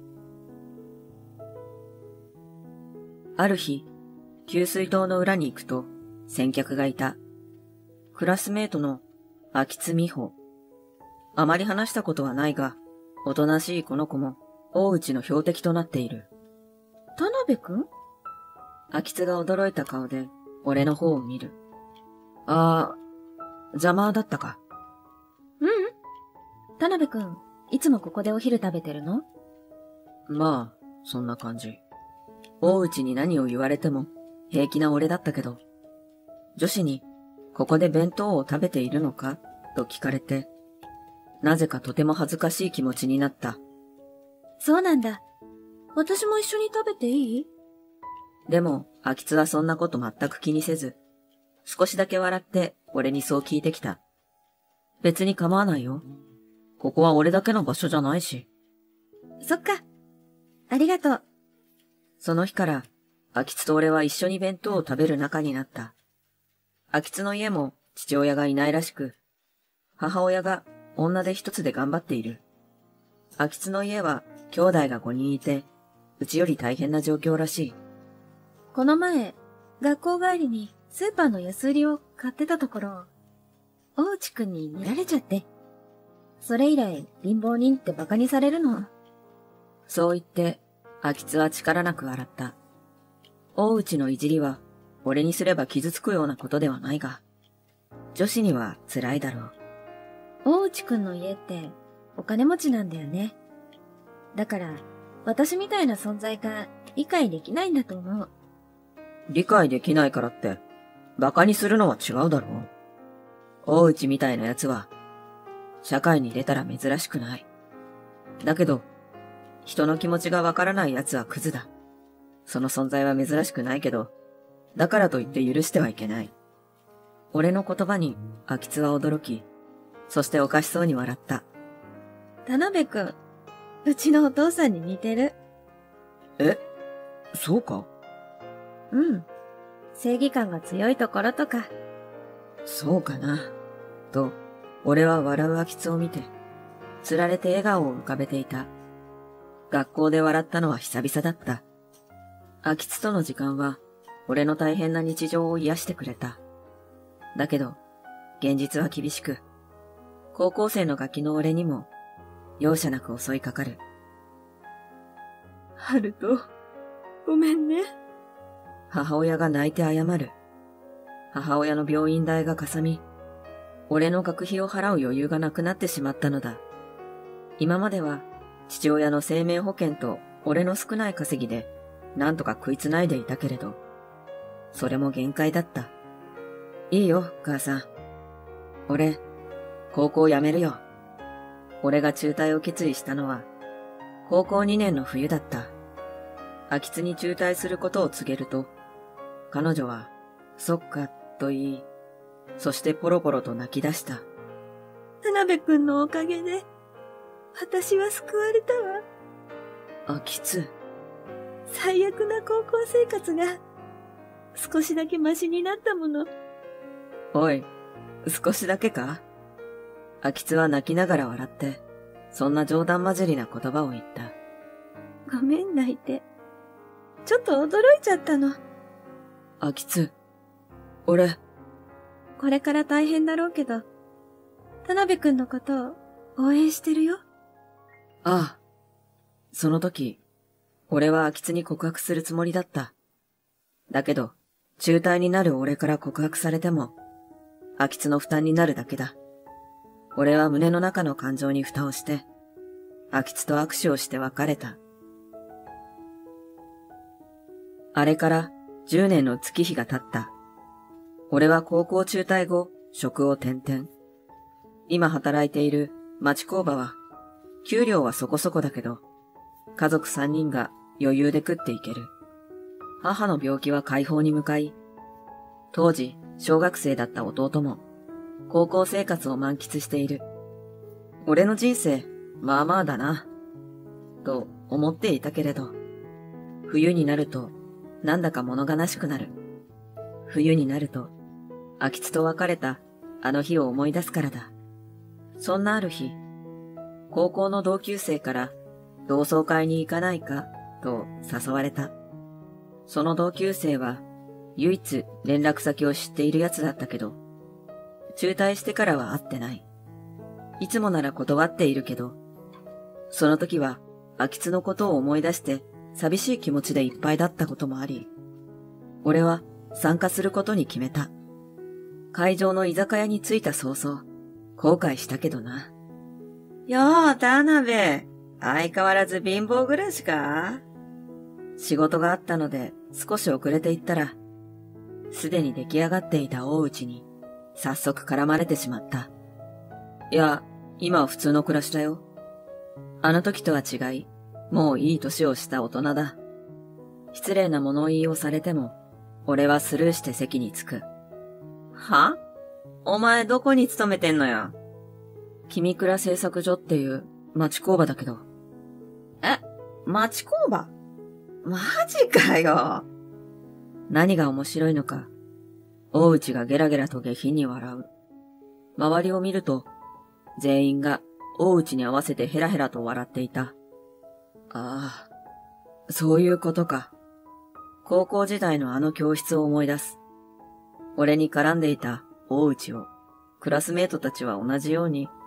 ある日、給水塔の裏に行くと、先客がいた。クラスメートの秋津美穂。あまり話したことはないが、おとなしいこの子も大内の標的となっている。田辺くん？秋津が驚いた顔で俺の方を見る。あー、邪魔だったか。 ううん。田辺くん、いつもここでお昼食べてるの？ まあ、そんな感じ。大内に何を言われても平気な俺だったけど、女子にここで弁当を食べているのかと聞かれて、なぜかとても恥ずかしい気持ちになった。 そうなんだ。私も一緒に食べていい？ でも、秋津はそんなこと全く気にせず、少しだけ笑って俺にそう聞いてきた。別に構わないよ。ここは俺だけの場所じゃないし。 そっか。ありがとう。 その日から、秋津と俺は一緒に弁当を食べる仲になった。秋津の家も父親がいないらしく、母親が女手一つで頑張っている。秋津の家は兄弟がごにんいて、うちより大変な状況らしい。 この前、学校帰りにスーパーの安売りを買ってたところ、大内くんに見られちゃって。 それ以来、貧乏人って馬鹿にされるの。 そう言って、秋津は力なく笑った。大内のいじりは、俺にすれば傷つくようなことではないが、女子には辛いだろう。 大内くんの家って、お金持ちなんだよね。だから、私みたいな存在が理解できないんだと思う。 理解できないからって、馬鹿にするのは違うだろう。大内みたいな奴は、社会に出たら珍しくない。だけど、人の気持ちがわからない奴はクズだ。その存在は珍しくないけど、だからといって許してはいけない。俺の言葉に、秋津は驚き、そしておかしそうに笑った。 田辺くん、うちのお父さんに似てる。 え、そうか？ うん。正義感が強いところとか。 そうかな。と、俺は笑う秋津を見て、つられて笑顔を浮かべていた。学校で笑ったのは久々だった。秋津との時間は、俺の大変な日常を癒してくれた。だけど、現実は厳しく、高校生のガキの俺にも、容赦なく襲いかかる。 春人、ごめんね。 母親が泣いて謝る。母親の病院代がかさみ、俺の学費を払う余裕がなくなってしまったのだ。今までは、父親の生命保険と俺の少ない稼ぎで、なんとか食いつないでいたけれど、それも限界だった。いいよ、母さん。俺、高校辞めるよ。俺が中退を決意したのは、高校にねんの冬だった。秋津に中退することを告げると、彼女は、そっか、と言い、そしてポロポロと泣き出した。 田辺くんのおかげで、私は救われたわ。 秋津。 最悪な高校生活が、少しだけマシになったもの。 おい、少しだけか？秋津は泣きながら笑って、そんな冗談交じりな言葉を言った。 ごめん泣いて。ちょっと驚いちゃったの。 秋津、俺。 これから大変だろうけど、田辺くんのことを応援してるよ。 ああ。その時、俺は秋津に告白するつもりだった。だけど、中退になる俺から告白されても、秋津の負担になるだけだ。俺は胸の中の感情に蓋をして、秋津と握手をして別れた。あれからじゅうねんの月日が経った。俺は高校中退後、職を転々。今働いている町工場は、給料はそこそこだけど、家族さんにんが余裕で食っていける。母の病気は解放に向かい、当時小学生だった弟も高校生活を満喫している。俺の人生、まあまあだな、と思っていたけれど、冬になるとなんだか物悲しくなる。冬になると、秋津と別れたあの日を思い出すからだ。そんなある日、高校の同級生から同窓会に行かないかと誘われた。その同級生は唯一連絡先を知っている奴だったけど、中退してからは会ってない。いつもなら断っているけど、その時は秋津のことを思い出して寂しい気持ちでいっぱいだったこともあり、俺は参加することに決めた。会場の居酒屋に着いた早々、後悔したけどな。よー、田辺。相変わらず貧乏暮らしか？仕事があったので少し遅れて行ったら、すでに出来上がっていた大内に早速絡まれてしまった。いや、今は普通の暮らしだよ。あの時とは違い、もういい年をした大人だ。失礼な物言いをされても、俺はスルーして席に着く。は？お前どこに勤めてんのよ。君倉製作所っていう町工場だけど。え、町工場？マジかよ。何が面白いのか、大内がゲラゲラと下品に笑う。周りを見ると、全員が大内に合わせてヘラヘラと笑っていた。ああ、そういうことか。高校時代のあの教室を思い出す。俺に絡んでいた大内を、クラスメートたちは同じように、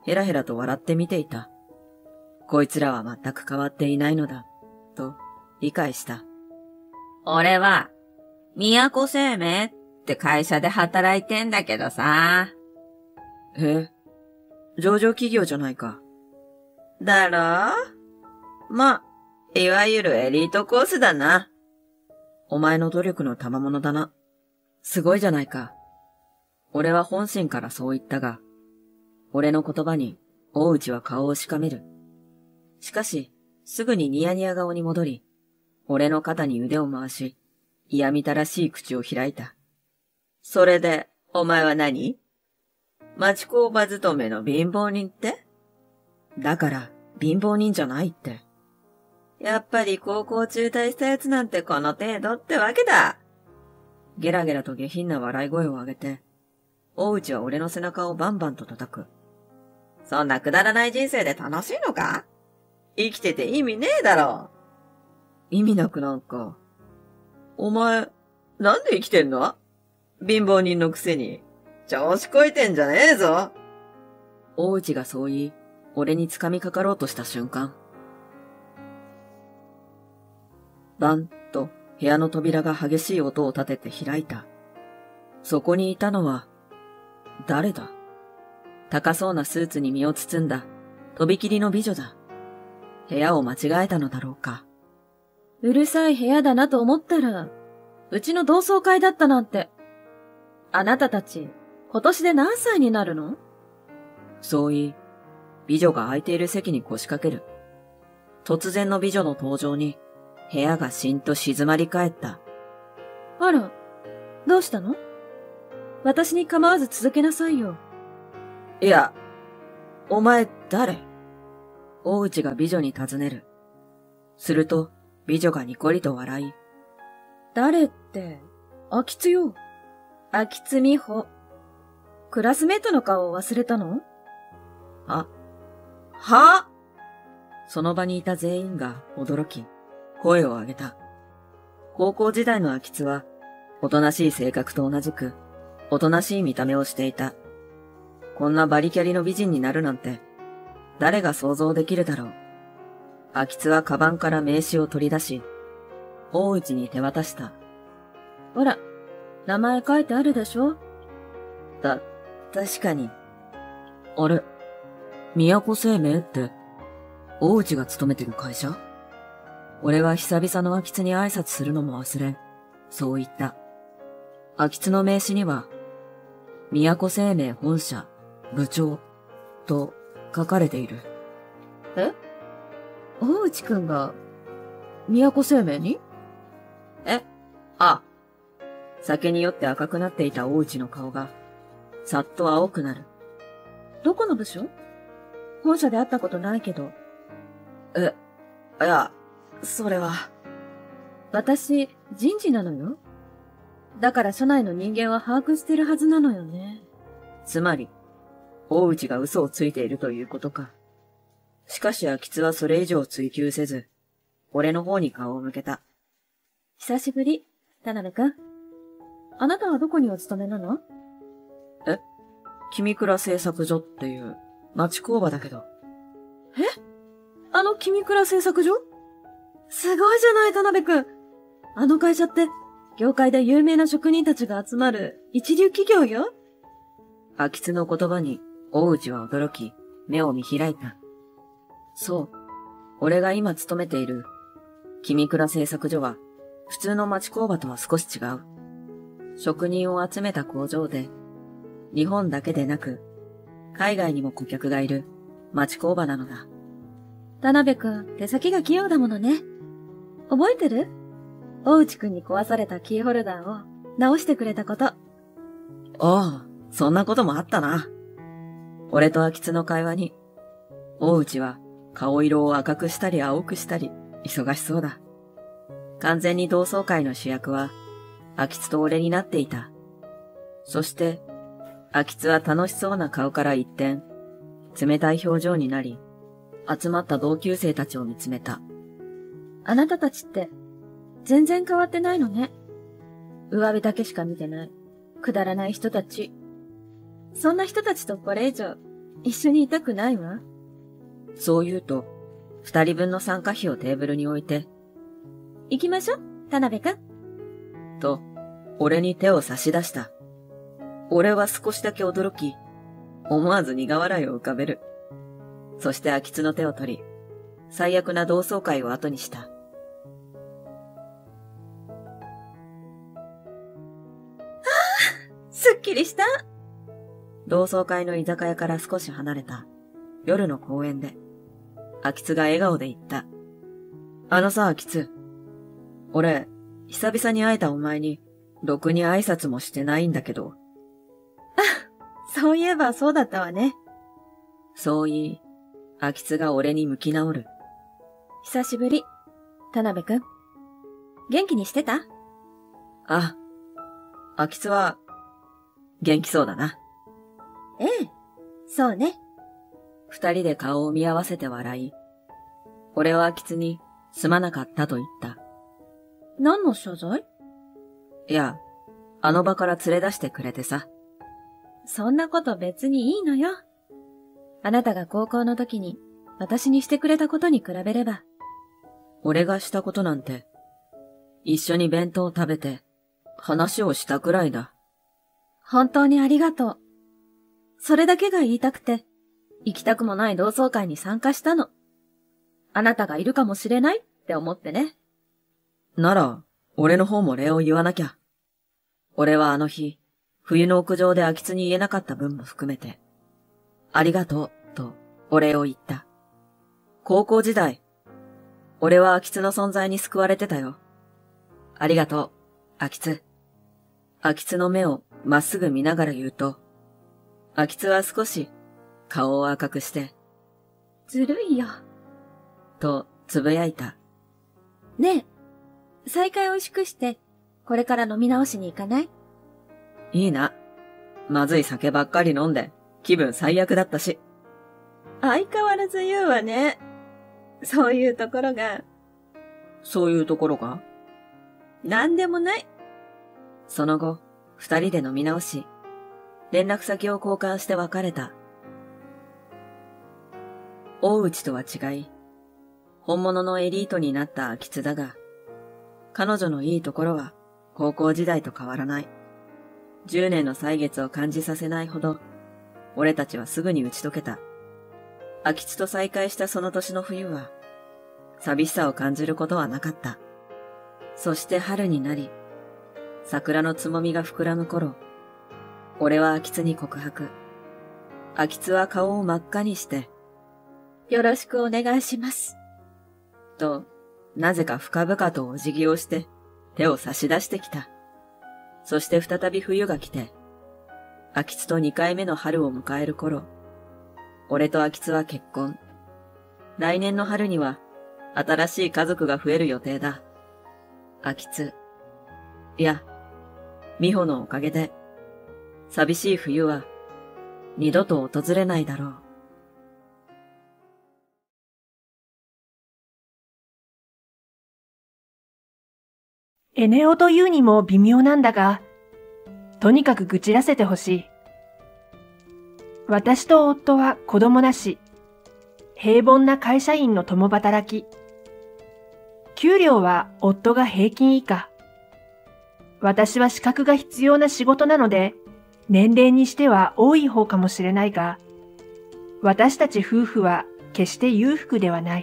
ヘラヘラと笑って見ていた。こいつらは全く変わっていないのだ、と理解した。 俺は、宮古生命って会社で働いてんだけどさ。 へえ、上場企業じゃないか。 だろ？ま、いわゆるエリートコースだな。 お前の努力の賜物だな。すごいじゃないか。俺は本心からそう言ったが、俺の言葉に大内は顔をしかめる。しかし、すぐにニヤニヤ顔に戻り、俺の肩に腕を回し、嫌みたらしい口を開いた。 それで、お前は何？町工場勤めの貧乏人って？ だから、貧乏人じゃないって。 やっぱり高校中退したやつなんてこの程度ってわけだ。 ゲラゲラと下品な笑い声を上げて、大内は俺の背中をバンバンと叩く。 そんなくだらない人生で楽しいのか？生きてて意味ねえだろ。 意味なくなんか。 お前、なんで生きてんの？貧乏人のくせに。調子こいてんじゃねえぞ。 大内がそう言い、俺に掴みかかろうとした瞬間。バンと部屋の扉が激しい音を立てて開いた。そこにいたのは、誰だ？高そうなスーツに身を包んだ、とびきりの美女だ。部屋を間違えたのだろうか。 うるさい部屋だなと思ったら、うちの同窓会だったなんて。あなたたち、今年で何歳になるの？ そう言い、美女が空いている席に腰掛ける。突然の美女の登場に、部屋がしんと静まり返った。 あら、どうしたの？私に構わず続けなさいよ。 いや、お前誰？大内が美女に尋ねる。すると、美女がニコリと笑い。 誰って、秋津よ。秋津美穂。クラスメートの顔を忘れたの？ あ、は？その場にいた全員が驚き、声を上げた。高校時代の秋津は、おとなしい性格と同じく、おとなしい見た目をしていた。こんなバリキャリの美人になるなんて、誰が想像できるだろう。秋津はカバンから名刺を取り出し、大内に手渡した。 ほら、名前書いてあるでしょ？ た、確かに。あれ、宮古生命って、大内が勤めてる会社？俺は久々の秋津に挨拶するのも忘れ、そう言った。秋津の名刺には、宮古生命本社、部長、と書かれている。 え？大内くんが、宮古生命に？ え？あ。酒に酔って赤くなっていた大内の顔が、さっと青くなる。 どこの部署？本社で会ったことないけど。 え、いや、それは。 私、人事なのよ。だから社内の人間は把握してるはずなのよね。 つまり、大内が嘘をついているということか。しかし秋津はそれ以上追求せず、俺の方に顔を向けた。 久しぶり、田辺くん。あなたはどこにお勤めなの？ え？君倉製作所っていう町工場だけど。 え？あの君倉製作所？すごいじゃない、田辺くん。あの会社って、業界で有名な職人たちが集まる一流企業よ。 秋津の言葉に大内は驚き、目を見開いた。そう。俺が今勤めている君倉製作所は普通の町工場とは少し違う。職人を集めた工場で、日本だけでなく海外にも顧客がいる町工場なのだ。 田辺くん、手先が器用だものね。覚えてる？大内くんに壊されたキーホルダーを直してくれたこと。 ああ、そんなこともあったな。俺と秋津の会話に、大内は顔色を赤くしたり青くしたり、忙しそうだ。完全に同窓会の主役は、秋津と俺になっていた。そして、秋津は楽しそうな顔から一転、冷たい表情になり、集まった同級生たちを見つめた。 あなたたちって、全然変わってないのね。上辺だけしか見てない。くだらない人たち。そんな人たちとこれ以上、 一緒にいたくないわ。 そう言うと、二人分の参加費をテーブルに置いて、 行きましょう、田辺くん。 と、俺に手を差し出した。俺は少しだけ驚き、思わず苦笑いを浮かべる。そして秋津の手を取り、最悪な同窓会を後にした。 すっきりした。 同窓会の居酒屋から少し離れた夜の公園で、秋津が笑顔で言った。あのさ、秋津。俺、久々に会えたお前に、ろくに挨拶もしてないんだけど。 あ、そういえばそうだったわね。 そう言い、秋津が俺に向き直る。 久しぶり、田辺くん。元気にしてた？ あ、秋津は、元気そうだな。 ええ、そうね。 二人で顔を見合わせて笑い、俺は秋津にすまなかったと言った。 何の謝罪？ いや、あの場から連れ出してくれてさ。 そんなこと別にいいのよ。あなたが高校の時に私にしてくれたことに比べれば。 俺がしたことなんて、一緒に弁当を食べて話をしたくらいだ。 本当にありがとう。それだけが言いたくて、行きたくもない同窓会に参加したの。あなたがいるかもしれないって思ってね。 なら、俺の方も礼を言わなきゃ。俺はあの日、冬の屋上で秋津に言えなかった分も含めて、ありがとう、とお礼を言った。高校時代、俺は秋津の存在に救われてたよ。ありがとう、秋津。秋津の目をまっすぐ見ながら言うと、秋津は少し顔を赤くして、 ずるいよ。 とつぶやいた。 ねえ、再会を祝して、これから飲み直しに行かない？ いいな。まずい酒ばっかり飲んで、気分最悪だったし。 相変わらず言うわね。そういうところが。 そういうところが？ なんでもない。 その後、二人で飲み直し、連絡先を交換して別れた。大内とは違い、本物のエリートになった秋津だが、彼女のいいところは高校時代と変わらない。十年の歳月を感じさせないほど、俺たちはすぐに打ち解けた。秋津と再会したその年の冬は、寂しさを感じることはなかった。そして春になり、桜のつもみが膨らむ頃、俺は秋津に告白。秋津は顔を真っ赤にして、 よろしくお願いします。 と、なぜか深々とお辞儀をして手を差し出してきた。そして再び冬が来て、秋津と二回目の春を迎える頃、俺と秋津は結婚。来年の春には新しい家族が増える予定だ。秋津。いや、美穂のおかげで、寂しい冬は二度と訪れないだろう。 エネオというにも微妙なんだが、とにかく愚痴らせてほしい。私と夫は子供なし、平凡な会社員の共働き。給料は夫が平均以下。私は資格が必要な仕事なので、年齢にしては多い方かもしれないが、私たち夫婦は決して裕福ではない。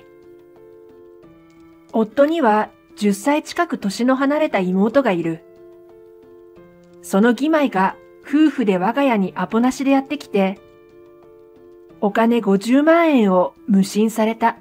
夫にはじゅっさい近く年の離れた妹がいる。その義妹が夫婦で我が家にアポなしでやってきて、お金ごじゅうまんえんを無心された。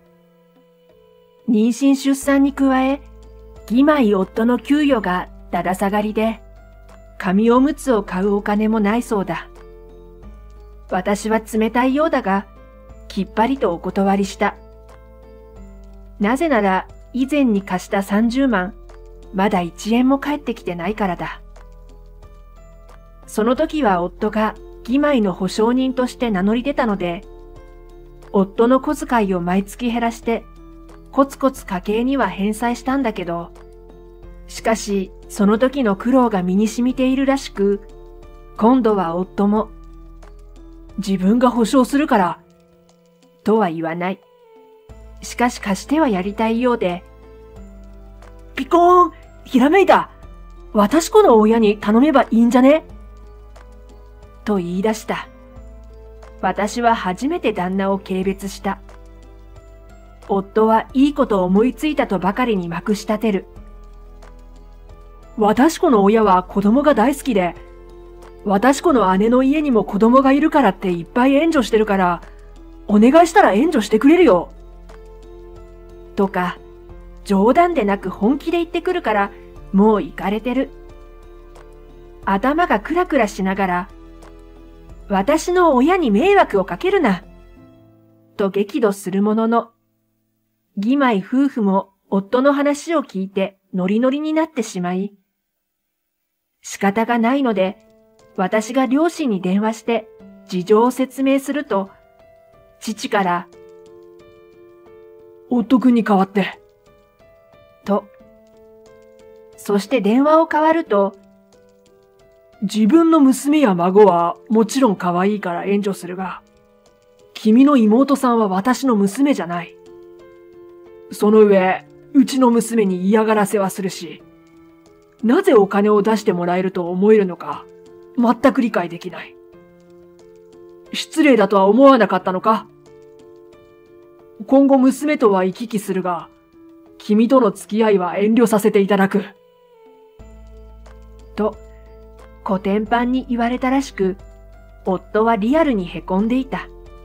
妊娠出産に加え、義妹夫の給与がだだ下がりで、紙おむつを買うお金もないそうだ。私は冷たいようだが、きっぱりとお断りした。なぜなら、以前に貸したさんじゅうまん、まだいちえんも返ってきてないからだ。その時は夫が義妹の保証人として名乗り出たので、夫の小遣いを毎月減らして、コツコツ家計には返済したんだけど、しかしその時の苦労が身に染みているらしく、今度は夫も、 自分が保証するから、とは言わない。しかし貸してはやりたいようで、ピコーン、ひらめいた。私子の親に頼めばいいんじゃねと言い出した。私は初めて旦那を軽蔑した。夫はいいことを思いついたとばかりにまくし立てる。私子の親は子供が大好きで、私子の姉の家にも子供がいるからっていっぱい援助してるから、お願いしたら援助してくれるよ。とか、冗談でなく本気で言ってくるから、もう行かれてる。頭がクラクラしながら、私の親に迷惑をかけるな。と激怒するものの、義妹夫婦も夫の話を聞いてノリノリになってしまい、仕方がないので、私が両親に電話して事情を説明すると、父から、夫君に代わって、と、そして電話を代わると、自分の娘や孫はもちろん可愛いから援助するが、君の妹さんは私の娘じゃない。その上、うちの娘に嫌がらせはするし、なぜお金を出してもらえると思えるのか、全く理解できない。失礼だとは思わなかったのか？今後娘とは行き来するが、君との付き合いは遠慮させていただく。と、コテンパンに言われたらしく、夫はリアルにへこんでいた。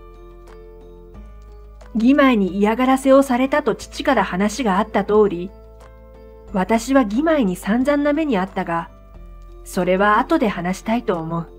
義妹に嫌がらせをされたと父から話があった通り、私は義妹に散々な目にあったが、それは後で話したいと思う。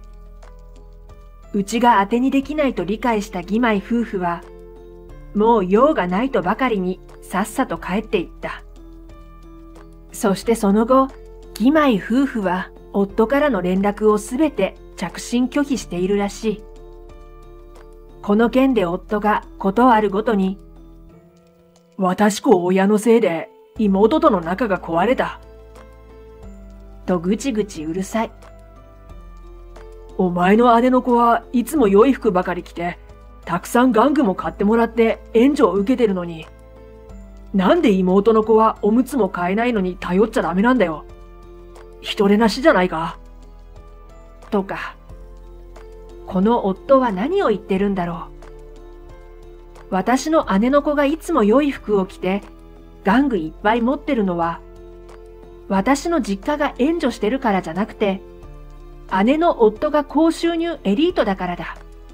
うちが当てにできないと理解した義妹夫婦は、もう用がないとばかりにさっさと帰っていった。そしてその後、義妹夫婦は夫からの連絡をすべて着信拒否しているらしい。この件で夫がことあるごとに、私子親のせいで妹との仲が壊れた。とぐちぐちうるさい。お前の姉の子はいつも良い服ばかり着て、たくさん玩具も買ってもらって援助を受けてるのに、なんで妹の子はおむつも買えないのに頼っちゃダメなんだよ。人れなしじゃないか。とか、この夫は何を言ってるんだろう。私の姉の子がいつも良い服を着て、玩具いっぱい持ってるのは、私の実家が援助してるからじゃなくて、姉の夫が高収入エリートだからだ。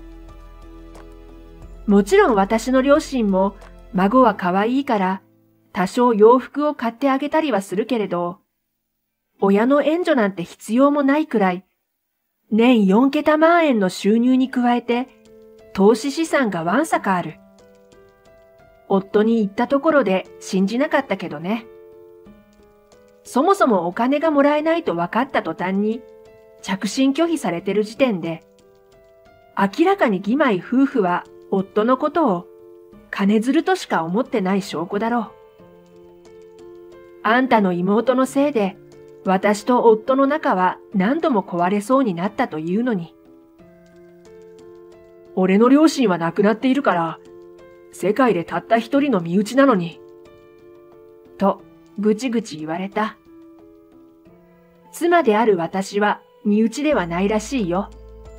もちろん私の両親も孫は可愛いから多少洋服を買ってあげたりはするけれど、親の援助なんて必要もないくらい、年よんけた万円の収入に加えて投資資産がわんさかある。夫に言ったところで信じなかったけどね。そもそもお金がもらえないと分かった途端に着信拒否されてる時点で、明らかに義妹夫婦は夫のことを金づるとしか思ってない証拠だろう。あんたの妹のせいで私と夫の仲は何度も壊れそうになったというのに。俺の両親は亡くなっているから、世界でたった一人の身内なのに。と、ぐちぐち言われた。妻である私は身内ではないらしいよ。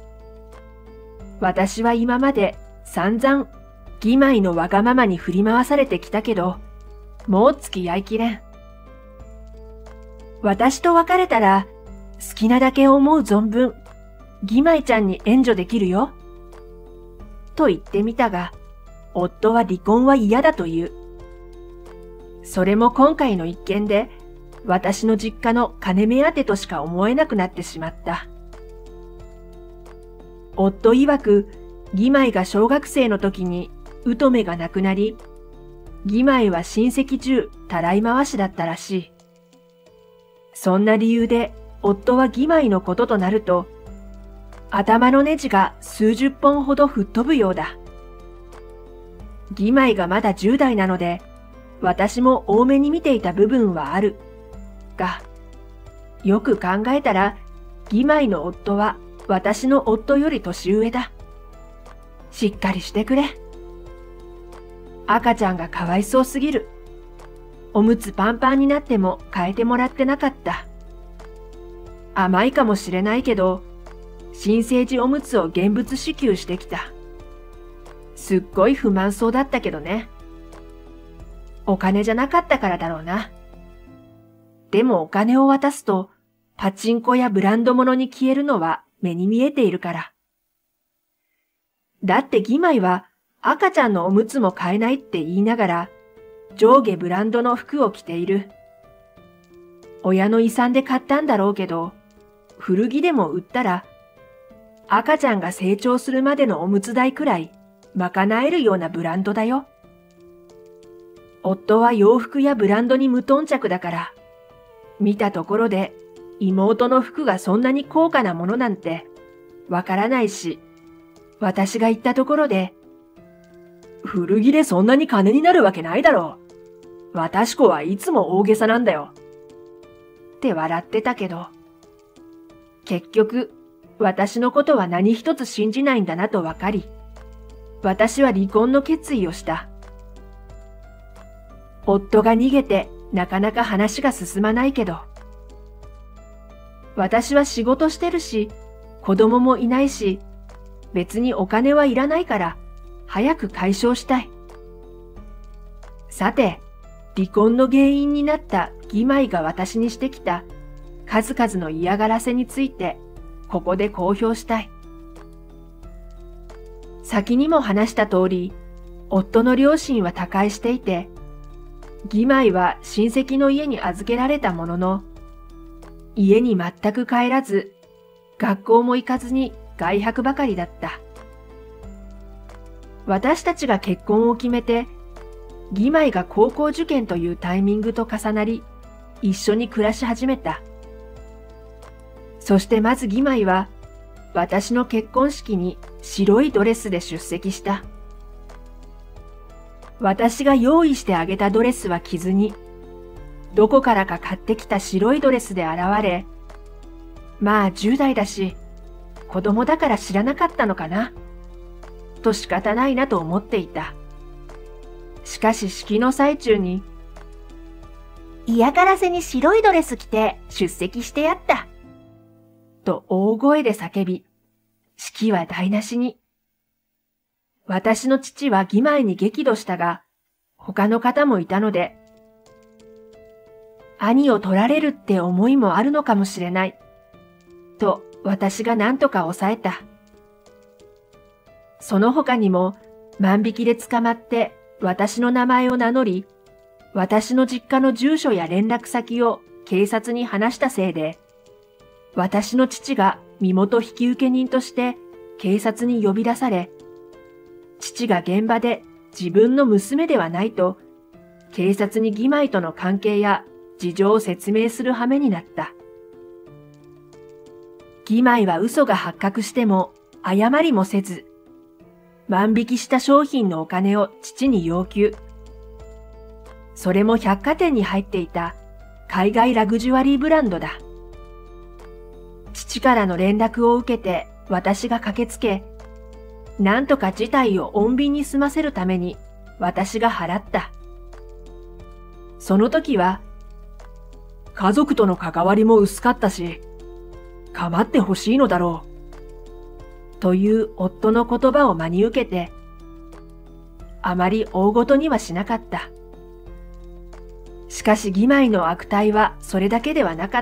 私は今まで散々義妹のわがままに振り回されてきたけど、もう付き合いきれん。私と別れたら、好きなだけ思う存分、義妹ちゃんに援助できるよ。と言ってみたが、夫は離婚は嫌だという。それも今回の一件で、私の実家の金目当てとしか思えなくなってしまった。夫曰く、義妹が小学生の時に乙女が亡くなり、義妹は親戚中たらい回しだったらしい。そんな理由で夫は義妹のこととなると、頭のネジが数十本ほど吹っ飛ぶようだ。義妹がまだじゅう代なので、私も多めに見ていた部分はある。が、よく考えたら、義妹の夫は私の夫より年上だ。 しっかりしてくれ。赤ちゃんがかわいそうすぎる。おむつパンパンになっても変えてもらってなかった。甘いかもしれないけど、新生児おむつを現物支給してきた。すっごい不満そうだったけどね。お金じゃなかったからだろうな。でもお金を渡すと、パチンコやブランド物に消えるのは目に見えているから。だって義妹は赤ちゃんのおむつも買えないって言いながら、上下ブランドの服を着ている。親の遺産で買ったんだろうけど、古着でも売ったら、赤ちゃんが成長するまでのおむつ代くらい賄えるようなブランドだよ。夫は洋服やブランドに無頓着だから、見たところで妹の服がそんなに高価なものなんてわからないし、私が言ったところで、古着でそんなに金になるわけないだろう。私子はいつも大げさなんだよ。って笑ってたけど、結局、私のことは何一つ信じないんだなとわかり、私は離婚の決意をした。夫が逃げてなかなか話が進まないけど、私は仕事してるし、子供もいないし、別にお金はいらないから早く解消したい。さて、離婚の原因になった義妹が私にしてきた数々の嫌がらせについてここで公表したい。先にも話した通り、夫の両親は他界していて、義妹は親戚の家に預けられたものの、家に全く帰らず、学校も行かずに外泊ばかりだった。私たちが結婚を決めて、義妹が高校受験というタイミングと重なり、一緒に暮らし始めた。そしてまず義妹は、私の結婚式に白いドレスで出席した。私が用意してあげたドレスは着ずに、どこからか買ってきた白いドレスで現れ、まあじゅう代だし、子供だから知らなかったのかな、と仕方ないなと思っていた。しかし式の最中に、嫌がらせに白いドレス着て出席してやった。と大声で叫び、式は台無しに。私の父は義妹に激怒したが、他の方もいたので、兄を取られるって思いもあるのかもしれない。と私が何とか抑えた。その他にも万引きで捕まって私の名前を名乗り、私の実家の住所や連絡先を警察に話したせいで、私の父が身元引受人として警察に呼び出され、父が現場で自分の娘ではないと、警察に義妹との関係や事情を説明する羽目になった。義妹は嘘が発覚しても謝りもせず、万引きした商品のお金を父に要求。それも百貨店に入っていた海外ラグジュアリーブランドだ。父からの連絡を受けて私が駆けつけ、なんとか事態を穏便に済ませるために私が払った。その時は、家族との関わりも薄かったし、構ってほしいのだろう。という夫の言葉を真に受けて、あまり大ごとにはしなかった。しかし義妹の悪態はそれだけではなかった。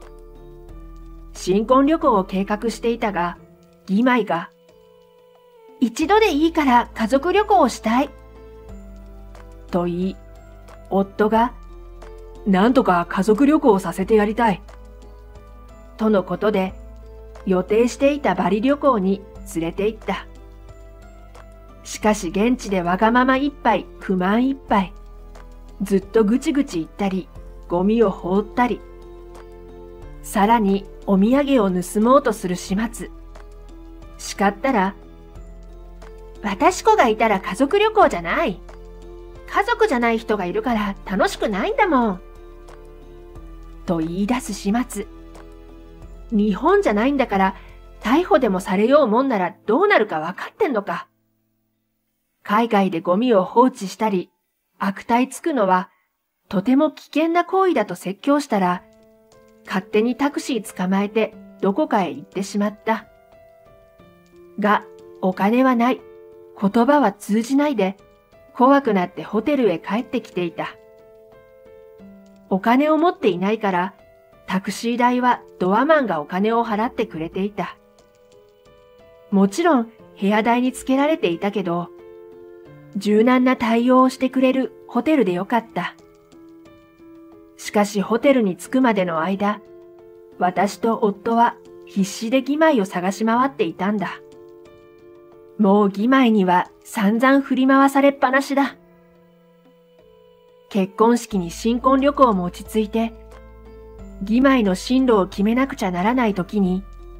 新婚旅行を計画していたが、義妹が、一度でいいから家族旅行をしたい。と言い、夫が、なんとか家族旅行をさせてやりたい。とのことで、予定していたバリ旅行に連れて行った。しかし現地でわがままいっぱい、不満いっぱい。ずっとぐちぐち言ったり、ゴミを放ったり。さらにお土産を盗もうとする始末。叱ったら、私子がいたら家族旅行じゃない。家族じゃない人がいるから楽しくないんだもん。と言い出す始末。日本じゃないんだから逮捕でもされようもんならどうなるか分かってんのか。 海外でゴミを放置したり、悪態つくのはとても危険な行為だと説教したら、勝手にタクシー捕まえてどこかへ行ってしまった。が、お金はない。言葉は通じないで、怖くなってホテルへ帰ってきていた。お金を持っていないから、タクシー代はドアマンがお金を払ってくれていた。もちろん部屋代につけられていたけど、柔軟な対応をしてくれるホテルでよかった。しかしホテルに着くまでの間、私と夫は必死で義妹を探し回っていたんだ。もう義妹には散々振り回されっぱなしだ。結婚式に新婚旅行も落ち着いて、義妹の進路を決めなくちゃならない時に、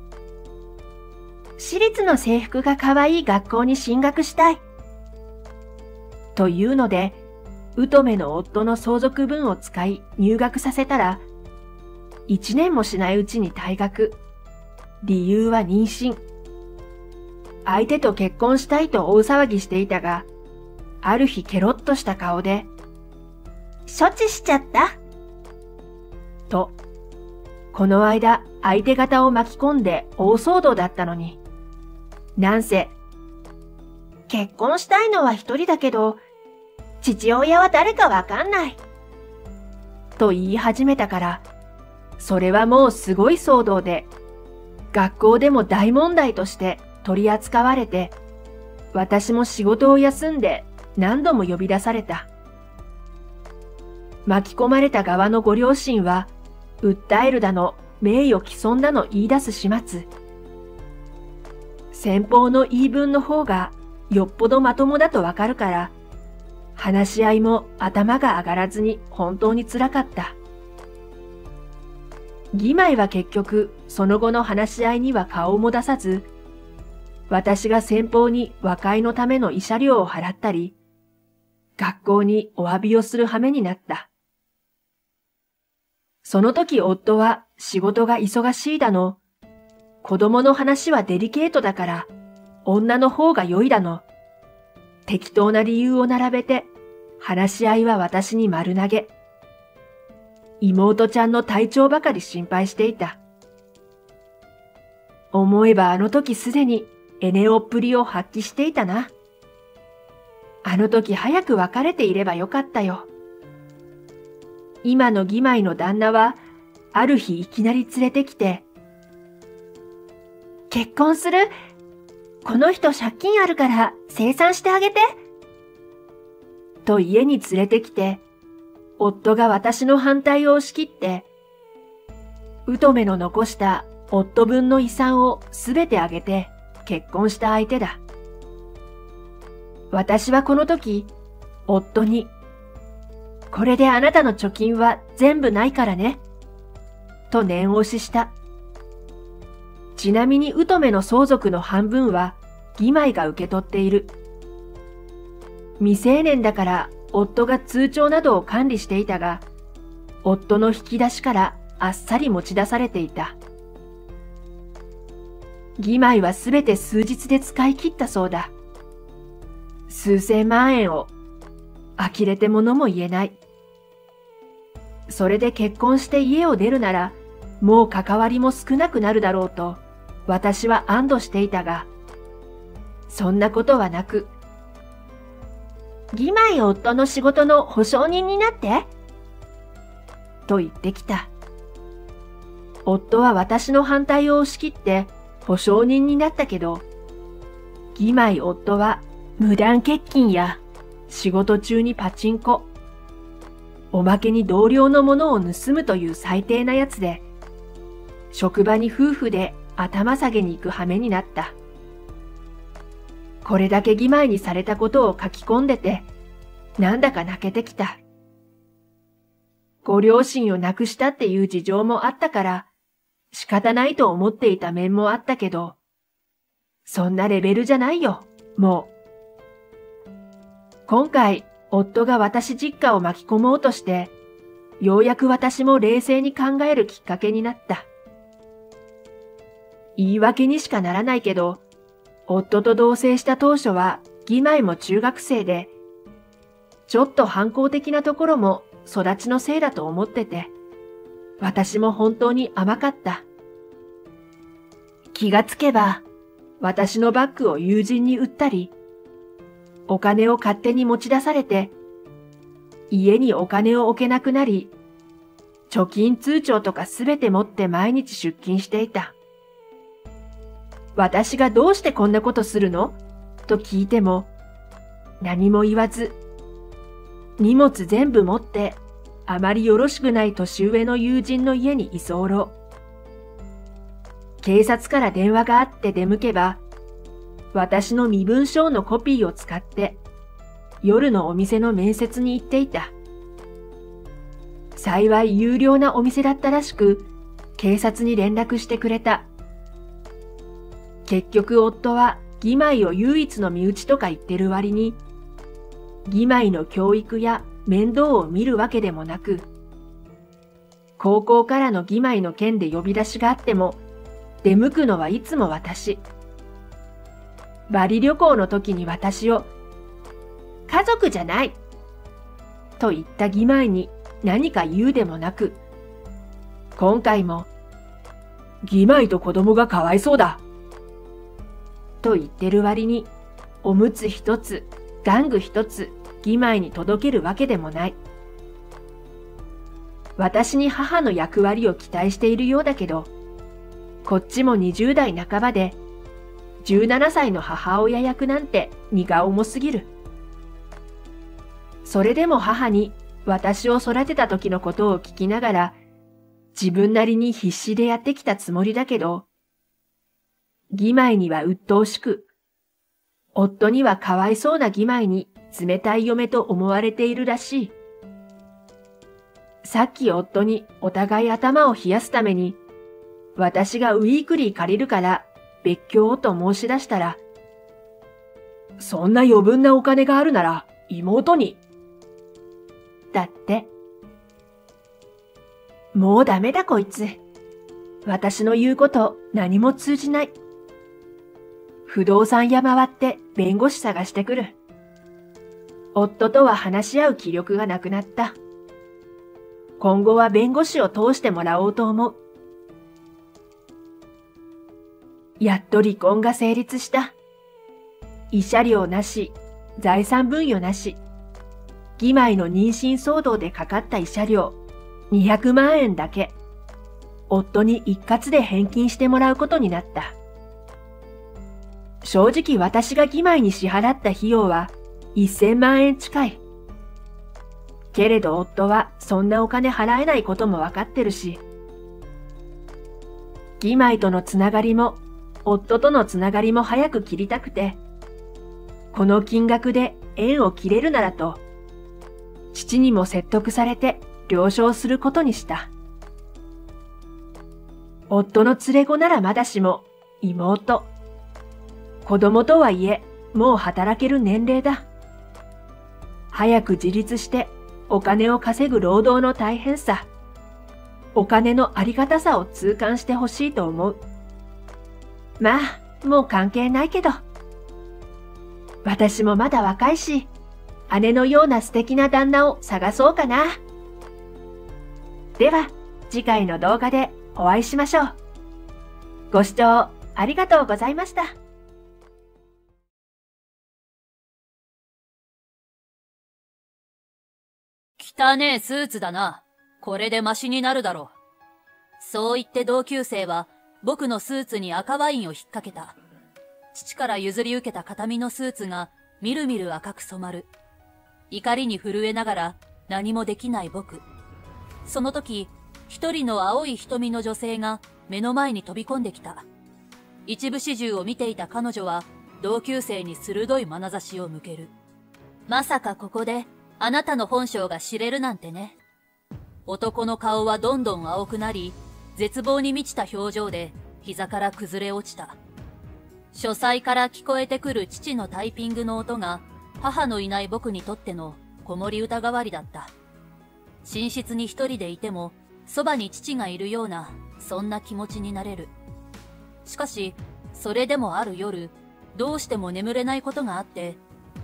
私立の制服が可愛い学校に進学したい。というので、うとめの夫の相続分を使い入学させたら、一年もしないうちに退学。理由は妊娠。相手と結婚したいと大騒ぎしていたが、ある日ケロッとした顔で、処置しちゃった。と、この間相手方を巻き込んで大騒動だったのに、なんせ、結婚したいのは一人だけど、父親は誰かわかんない。と言い始めたから、それはもうすごい騒動で、学校でも大問題として取り扱われて、私も仕事を休んで何度も呼び出された。巻き込まれた側のご両親は、訴えるだの、名誉毀損だの言い出す始末。先方の言い分の方がよっぽどまともだとわかるから、話し合いも頭が上がらずに本当に辛かった。義妹は結局その後の話し合いには顔も出さず、私が先方に和解のための慰謝料を払ったり、学校にお詫びをする羽目になった。その時夫は仕事が忙しいだの、子供の話はデリケートだから女の方が良いだの、適当な理由を並べて話し合いは私に丸投げ。妹ちゃんの体調ばかり心配していた。思えばあの時すでにエネオっぷりを発揮していたな。あの時早く別れていればよかったよ。今の義妹の旦那は、ある日いきなり連れてきて、結婚する？この人借金あるから清算してあげて。と家に連れてきて、夫が私の反対を押し切って、うとめの残した夫分の遺産をすべてあげて結婚した相手だ。私はこの時、夫に、これであなたの貯金は全部ないからね。と念押しした。ちなみにうとめの相続の半分は義妹が受け取っている。未成年だから夫が通帳などを管理していたが、夫の引き出しからあっさり持ち出されていた。義妹はすべて数日で使い切ったそうだ。数千万円を。呆れてものも言えない。それで結婚して家を出るなら、もう関わりも少なくなるだろうと、私は安堵していたが、そんなことはなく、義妹夫の仕事の保証人になって、と言ってきた。夫は私の反対を押し切って保証人になったけど、義妹夫は無断欠勤や仕事中にパチンコ、おまけに同僚のものを盗むという最低なやつで、職場に夫婦で頭下げに行く羽目になった。これだけ義妹にされたことを書き込んでて、なんだか泣けてきた。ご両親を亡くしたっていう事情もあったから、仕方ないと思っていた面もあったけど、そんなレベルじゃないよ、もう。今回、夫が私実家を巻き込もうとして、ようやく私も冷静に考えるきっかけになった。言い訳にしかならないけど、夫と同棲した当初は義妹も中学生で、ちょっと反抗的なところも育ちのせいだと思ってて、私も本当に甘かった。気がつけば、私のバッグを友人に売ったり、お金を勝手に持ち出されて、家にお金を置けなくなり、貯金通帳とかすべて持って毎日出勤していた。私がどうしてこんなことするのと聞いても、何も言わず、荷物全部持って、あまりよろしくない年上の友人の家に居候。警察から電話があって出向けば、私の身分証のコピーを使って、夜のお店の面接に行っていた。幸い有料なお店だったらしく、警察に連絡してくれた。結局夫は義妹を唯一の身内とか言ってる割に、義妹の教育や面倒を見るわけでもなく、高校からの義妹の件で呼び出しがあっても、出向くのはいつも私。バリ旅行の時に私を、家族じゃないと言った義妹に何か言うでもなく、今回も、義妹と子供がかわいそうだと言ってる割に、おむつ一つ、玩具一つ、義妹に届けるわけでもない。私に母の役割を期待しているようだけど、こっちもにじゅう代半ばで、じゅうななさいの母親役なんて荷が重すぎる。それでも母に私を育てた時のことを聞きながら、自分なりに必死でやってきたつもりだけど、義妹には鬱陶しく、夫にはかわいそうな義妹に冷たい嫁と思われているらしい。さっき夫にお互い頭を冷やすために、私がウィークリー借りるから別居をと申し出したら、そんな余分なお金があるなら妹に。だって。もうダメだこいつ。私の言うこと何も通じない。不動産屋回って弁護士探してくる。夫とは話し合う気力がなくなった。今後は弁護士を通してもらおうと思う。やっと離婚が成立した。慰謝料なし、財産分与なし。義妹の妊娠騒動でかかった慰謝料にひゃくまんえんだけ、夫に一括で返金してもらうことになった。正直私が義妹に支払った費用はせんまんえん近い。けれど夫はそんなお金払えないこともわかってるし、義妹とのつながりも夫とのつながりも早く切りたくて、この金額で縁を切れるならと、父にも説得されて了承することにした。夫の連れ子ならまだしも、妹。子供とはいえ、もう働ける年齢だ。早く自立してお金を稼ぐ労働の大変さ、お金のありがたさを痛感してほしいと思う。まあ、もう関係ないけど。私もまだ若いし、姉のような素敵な旦那を探そうかな。では、次回の動画でお会いしましょう。ご視聴ありがとうございました。 汚ねえスーツだな。これでマシになるだろう。そう言って同級生は僕のスーツに赤ワインを引っ掛けた。父から譲り受けた形見のスーツがみるみる赤く染まる。怒りに震えながら何もできない僕。その時、一人の青い瞳の女性が目の前に飛び込んできた。一部始終を見ていた彼女は同級生に鋭い眼差しを向ける。まさかここであなたの本性が知れるなんてね。男の顔はどんどん青くなり、絶望に満ちた表情で膝から崩れ落ちた。書斎から聞こえてくる父のタイピングの音が母のいない僕にとっての子守歌代わりだった。寝室に一人でいてもそばに父がいるようなそんな気持ちになれる。しかしそれでもある夜、どうしても眠れないことがあって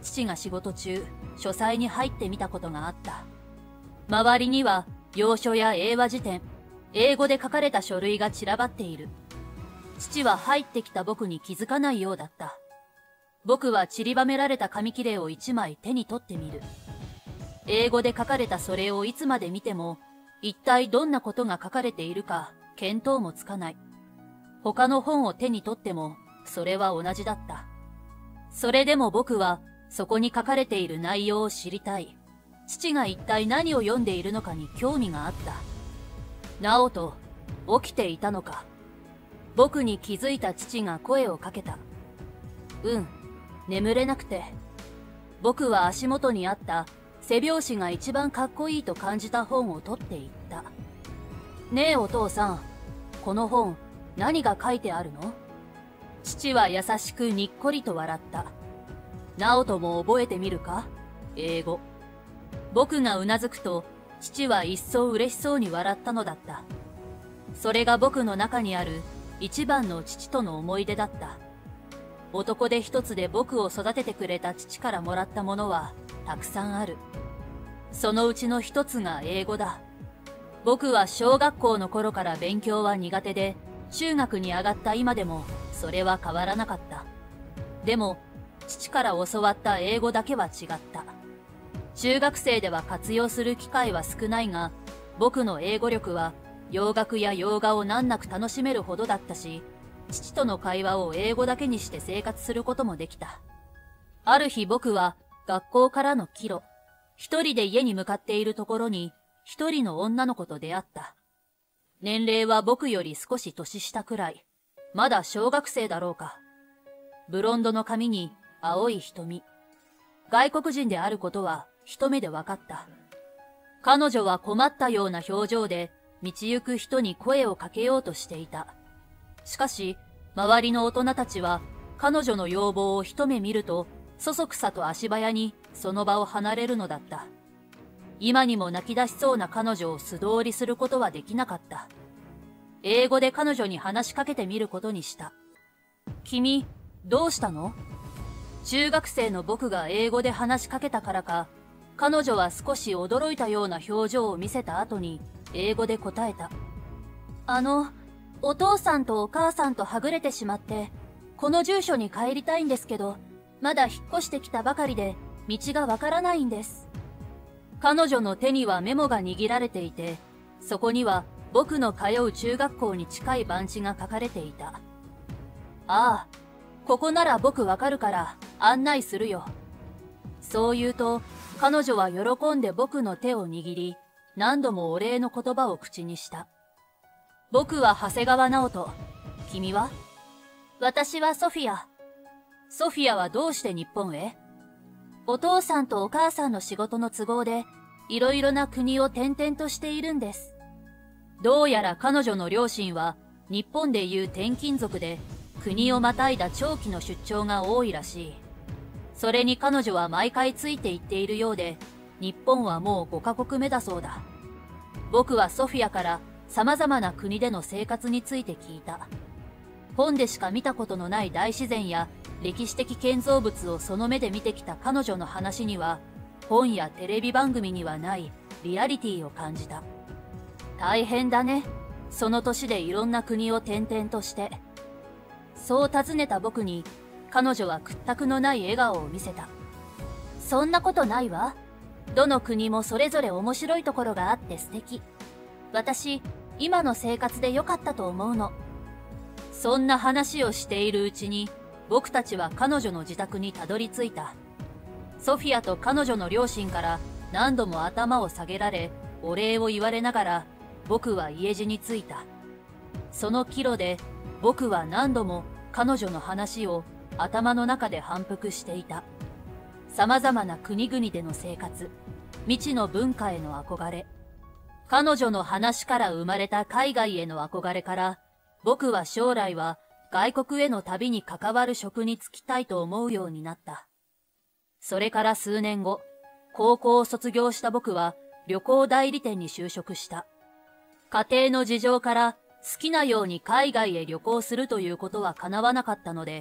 父が仕事中、書斎に入ってみたことがあった。周りには、洋書や英和辞典、英語で書かれた書類が散らばっている。父は入ってきた僕に気づかないようだった。僕は散りばめられた紙切れを一枚手に取ってみる。英語で書かれたそれをいつまで見ても、一体どんなことが書かれているか見当もつかない。他の本を手に取っても、それは同じだった。それでも僕は、そこに書かれている内容を知りたい。父が一体何を読んでいるのかに興味があった。直人、起きていたのか。僕に気づいた父が声をかけた。うん、眠れなくて。僕は足元にあった背表紙が一番かっこいいと感じた本を取っていった。ねえお父さん、この本、何が書いてあるの？父は優しくにっこりと笑った。直人も覚えてみるか？英語。僕がうなずくと、父は一層嬉しそうに笑ったのだった。それが僕の中にある一番の父との思い出だった。男手一つで僕を育ててくれた父からもらったものはたくさんある。そのうちの一つが英語だ。僕は小学校の頃から勉強は苦手で、中学に上がった今でもそれは変わらなかった。でも、父から教わった英語だけは違った。中学生では活用する機会は少ないが、僕の英語力は洋楽や洋画を難なく楽しめるほどだったし、父との会話を英語だけにして生活することもできた。ある日僕は学校からの帰路、一人で家に向かっているところに一人の女の子と出会った。年齢は僕より少し年下くらい、まだ小学生だろうか。ブロンドの髪に青い瞳。外国人であることは一目で分かった。彼女は困ったような表情で道行く人に声をかけようとしていた。しかし、周りの大人たちは彼女の要望を一目見ると、そそくさと足早にその場を離れるのだった。今にも泣き出しそうな彼女を素通りすることはできなかった。英語で彼女に話しかけてみることにした。君、どうしたの？中学生の僕が英語で話しかけたからか、彼女は少し驚いたような表情を見せた後に、英語で答えた。あの、お父さんとお母さんとはぐれてしまって、この住所に帰りたいんですけど、まだ引っ越してきたばかりで、道がわからないんです。彼女の手にはメモが握られていて、そこには僕の通う中学校に近い番地が書かれていた。ああ、ここなら僕わかるから案内するよ。そう言うと、彼女は喜んで僕の手を握り、何度もお礼の言葉を口にした。僕は長谷川直人。君は？私はソフィア。ソフィアはどうして日本へ？お父さんとお母さんの仕事の都合で、いろいろな国を転々としているんです。どうやら彼女の両親は、日本でいう転勤族で、国をまたいだ長期の出張が多いらしい。それに彼女は毎回ついていっているようで、日本はもうごカ国目だそうだ。僕はソフィアから様々な国での生活について聞いた。本でしか見たことのない大自然や歴史的建造物をその目で見てきた彼女の話には、本やテレビ番組にはないリアリティを感じた。大変だね。その年でいろんな国を転々として。そう尋ねた僕に、彼女は屈託のない笑顔を見せた。そんなことないわ。どの国もそれぞれ面白いところがあって素敵。私、今の生活で良かったと思うの。そんな話をしているうちに、僕たちは彼女の自宅にたどり着いた。ソフィアと彼女の両親から何度も頭を下げられ、お礼を言われながら、僕は家路に着いた。その帰路で、僕は何度も彼女の話を頭の中で反復していた。様々な国々での生活、未知の文化への憧れ、彼女の話から生まれた海外への憧れから、僕は将来は外国への旅に関わる職に就きたいと思うようになった。それから数年後、高校を卒業した僕は旅行代理店に就職した。家庭の事情から好きなように海外へ旅行するということは叶わなかったので、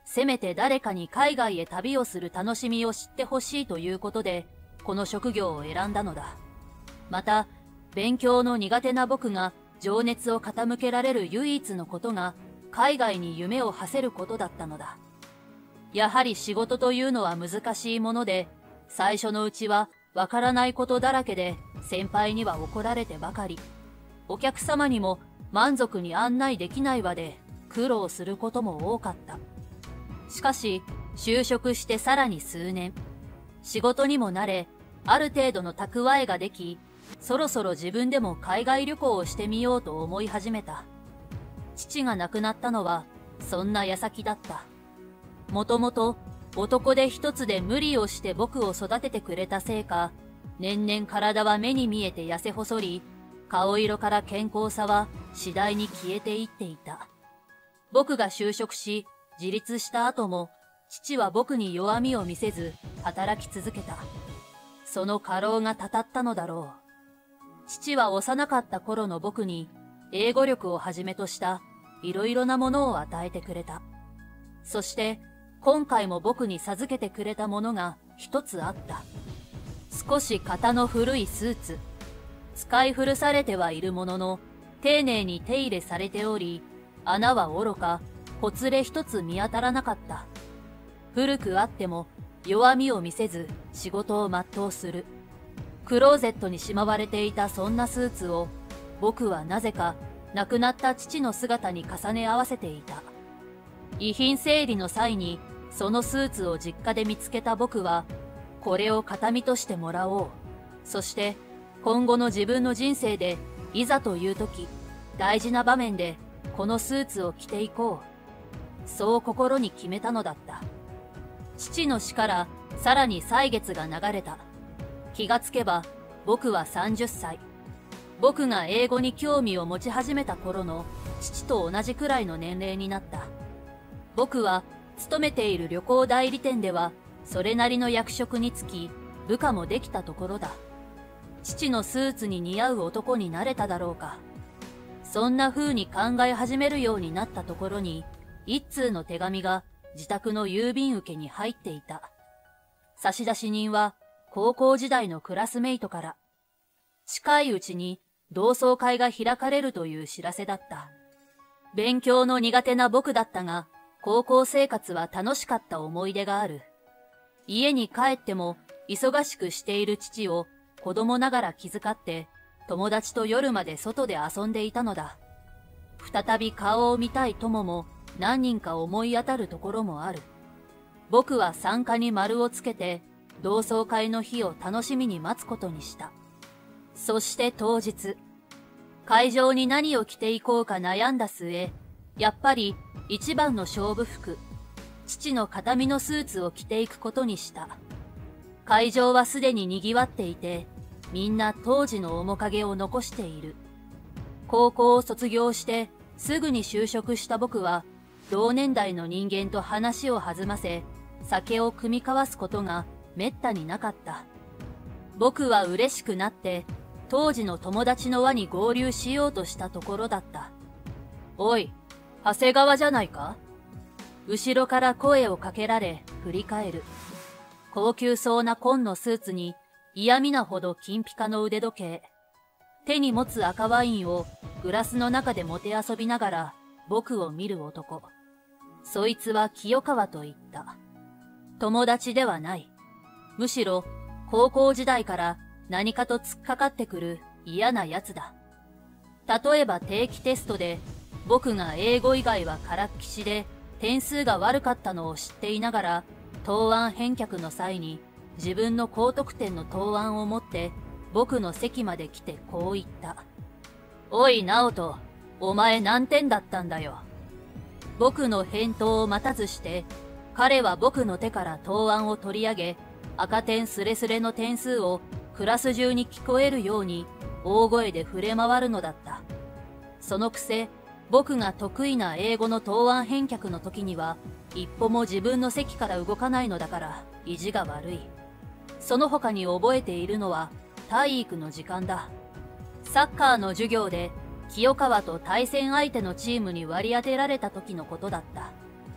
せめて誰かに海外へ旅をする楽しみを知ってほしいということで、この職業を選んだのだ。また、勉強の苦手な僕が情熱を傾けられる唯一のことが、海外に夢を馳せることだったのだ。やはり仕事というのは難しいもので、最初のうちはわからないことだらけで、先輩には怒られてばかり、お客様にも満足に案内できない場で苦労することも多かった。しかし、就職してさらに数年、仕事にも慣れ、ある程度の蓄えができ、そろそろ自分でも海外旅行をしてみようと思い始めた。父が亡くなったのは、そんな矢先だった。もともと、男で一つで無理をして僕を育ててくれたせいか、年々体は目に見えて痩せ細り、顔色から健康さは次第に消えていっていた。僕が就職し、自立した後も、父は僕に弱みを見せず、働き続けた。その過労がたたったのだろう。父は幼かった頃の僕に、英語力をはじめとしたいろいろなものを与えてくれた。そして、今回も僕に授けてくれたものが一つあった。少し型の古いスーツ。使い古されてはいるものの、丁寧に手入れされており、穴はおろか、ほつれ一つ見当たらなかった。古くあっても弱みを見せず仕事を全うする。クローゼットにしまわれていたそんなスーツを僕はなぜか亡くなった父の姿に重ね合わせていた。遺品整理の際にそのスーツを実家で見つけた僕はこれを形見としてもらおう。そして今後の自分の人生でいざという時、大事な場面でこのスーツを着ていこう。そう心に決めたのだった。父の死からさらに歳月が流れた。気がつけば僕はさんじゅっさい。僕が英語に興味を持ち始めた頃の父と同じくらいの年齢になった。僕は勤めている旅行代理店ではそれなりの役職につき部下もできたところだ。父のスーツに似合う男になれただろうか。そんな風に考え始めるようになったところに、一通の手紙が自宅の郵便受けに入っていた。差出人は高校時代のクラスメイトから、近いうちに同窓会が開かれるという知らせだった。勉強の苦手な僕だったが、高校生活は楽しかった思い出がある。家に帰っても忙しくしている父を子供ながら気遣って、友達と夜まで外で遊んでいたのだ。再び顔を見たい友も何人か思い当たるところもある。僕は参加に丸をつけて、同窓会の日を楽しみに待つことにした。そして当日、会場に何を着ていこうか悩んだ末、やっぱり一番の勝負服、父の形見のスーツを着ていくことにした。会場はすでに賑わっていて、みんな当時の面影を残している。高校を卒業してすぐに就職した僕は、同年代の人間と話を弾ませ、酒を酌み交わすことがめったになかった。僕は嬉しくなって、当時の友達の輪に合流しようとしたところだった。おい、長谷川じゃないか？後ろから声をかけられ、振り返る。高級そうな紺のスーツに、嫌味なほど金ピカの腕時計。手に持つ赤ワインをグラスの中でもてあそびながら、僕を見る男。そいつは清川と言った。友達ではない。むしろ、高校時代から何かと突っかかってくる嫌な奴だ。例えば定期テストで、僕が英語以外はからっきしで点数が悪かったのを知っていながら、答案返却の際に自分の高得点の答案を持って僕の席まで来てこう言った。おい、直人、お前何点だったんだよ。僕の返答を待たずして、彼は僕の手から答案を取り上げ、赤点スレスレの点数をクラス中に聞こえるように大声で触れ回るのだった。そのくせ、僕が得意な英語の答案返却の時には、一歩も自分の席から動かないのだから意地が悪い。その他に覚えているのは体育の時間だ。サッカーの授業で清川と対戦相手のチームに割り当てられた時のことだった。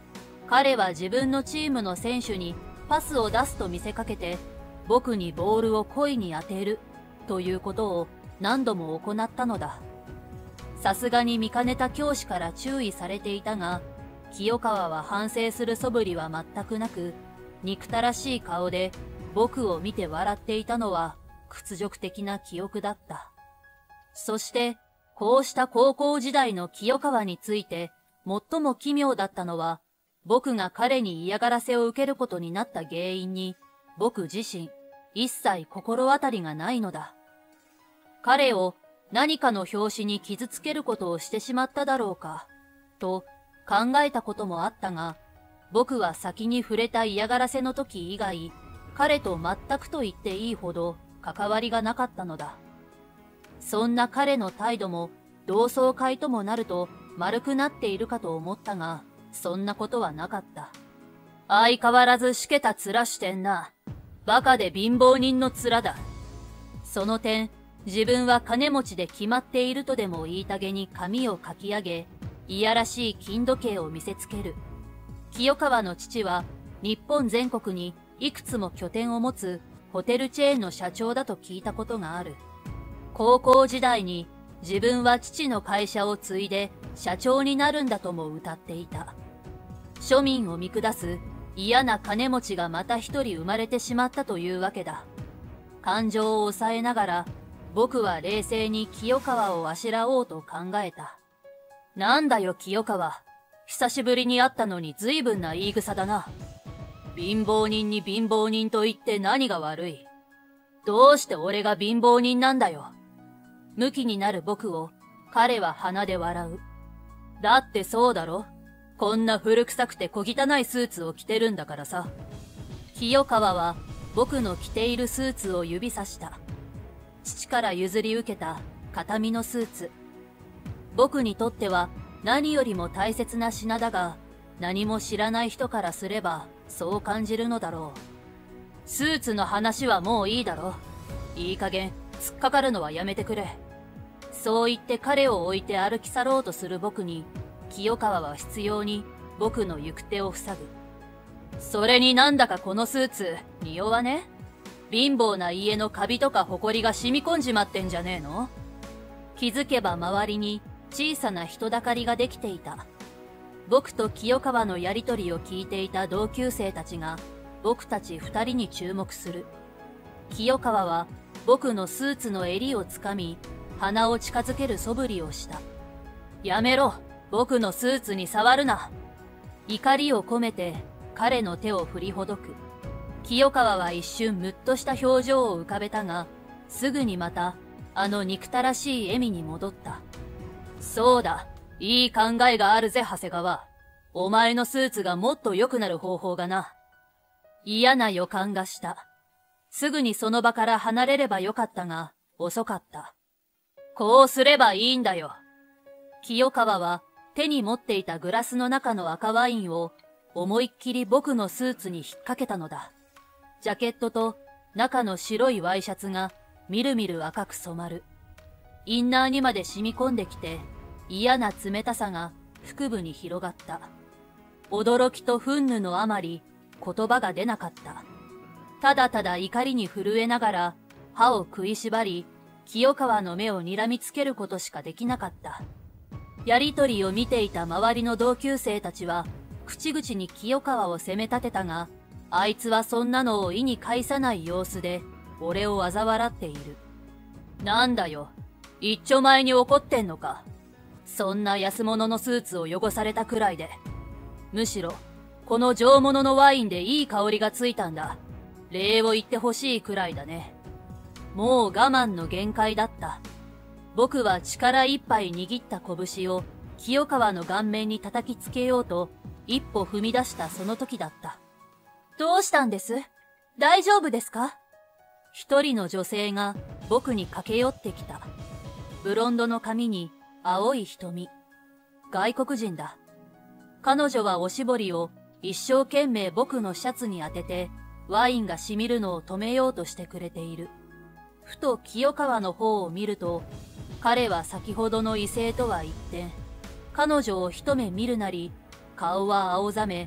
彼は自分のチームの選手にパスを出すと見せかけて、僕にボールを故意に当てるということを何度も行ったのだ。さすがに見かねた教師から注意されていたが、清川は反省する素振りは全くなく、憎たらしい顔で僕を見て笑っていたのは屈辱的な記憶だった。そして、こうした高校時代の清川について最も奇妙だったのは、僕が彼に嫌がらせを受けることになった原因に、僕自身一切心当たりがないのだ。彼を何かの拍子に傷つけることをしてしまっただろうか、と考えたこともあったが、僕は先に触れた嫌がらせの時以外、彼と全くと言っていいほど関わりがなかったのだ。そんな彼の態度も同窓会ともなると丸くなっているかと思ったが、そんなことはなかった。相変わらずしけた面してんな。バカで貧乏人の面だ。その点、自分は金持ちで決まっているとでも言いたげに髪をかき上げ、いやらしい金時計を見せつける。清川の父は日本全国にいくつも拠点を持つホテルチェーンの社長だと聞いたことがある。高校時代に自分は父の会社を継いで社長になるんだとも歌っていた。庶民を見下す嫌な金持ちがまた一人生まれてしまったというわけだ。感情を抑えながら僕は冷静に清川をあしらおうと考えた。なんだよ清川。久しぶりに会ったのに随分な言い草だな。貧乏人に貧乏人と言って何が悪い。どうして俺が貧乏人なんだよ。ムキになる僕を彼は鼻で笑う。だってそうだろ。こんな古臭くて小汚いスーツを着てるんだからさ。清川は僕の着ているスーツを指さした。父から譲り受けた形見のスーツ。僕にとっては何よりも大切な品だが、何も知らない人からすればそう感じるのだろう。スーツの話はもういいだろ。いい加減突っかかるのはやめてくれ。そう言って彼を置いて歩き去ろうとする僕に、清川は執拗に僕の行く手を塞ぐ。それになんだかこのスーツ、匂わね？貧乏な家のカビとかホコリが染み込んじまってんじゃねえの？気づけば周りに小さな人だかりができていた。僕と清川のやりとりを聞いていた同級生たちが僕たち二人に注目する。清川は僕のスーツの襟をつかみ、鼻を近づける素振りをした。やめろ、僕のスーツに触るな。怒りを込めて彼の手を振りほどく。清川は一瞬ムッとした表情を浮かべたが、すぐにまたあの憎たらしい笑みに戻った。そうだ、いい考えがあるぜ長谷川。お前のスーツがもっと良くなる方法がな。嫌な予感がした。すぐにその場から離れればよかったが、遅かった。こうすればいいんだよ。清川は手に持っていたグラスの中の赤ワインを思いっきり僕のスーツに引っ掛けたのだ。ジャケットと中の白いワイシャツがみるみる赤く染まる。インナーにまで染み込んできて嫌な冷たさが腹部に広がった。驚きと憤怒のあまり言葉が出なかった。ただただ怒りに震えながら歯を食いしばり、清川の目を睨みつけることしかできなかった。やりとりを見ていた周りの同級生たちは口々に清川を責め立てたが、あいつはそんなのを意に介さない様子で俺を嘲笑っている。なんだよ、一丁前に怒ってんのか。そんな安物のスーツを汚されたくらいで。むしろこの上物のワインでいい香りがついたんだ。礼を言ってほしいくらいだね。もう我慢の限界だった。僕は力いっぱい握った拳を清川の顔面に叩きつけようと一歩踏み出したその時だった。どうしたんです？大丈夫ですか？一人の女性が僕に駆け寄ってきた。ブロンドの髪に青い瞳。外国人だ。彼女はおしぼりを一生懸命僕のシャツに当ててワインが染みるのを止めようとしてくれている。ふと清川の方を見ると、彼は先ほどの異性とは一転、彼女を一目見るなり、顔は青ざめ、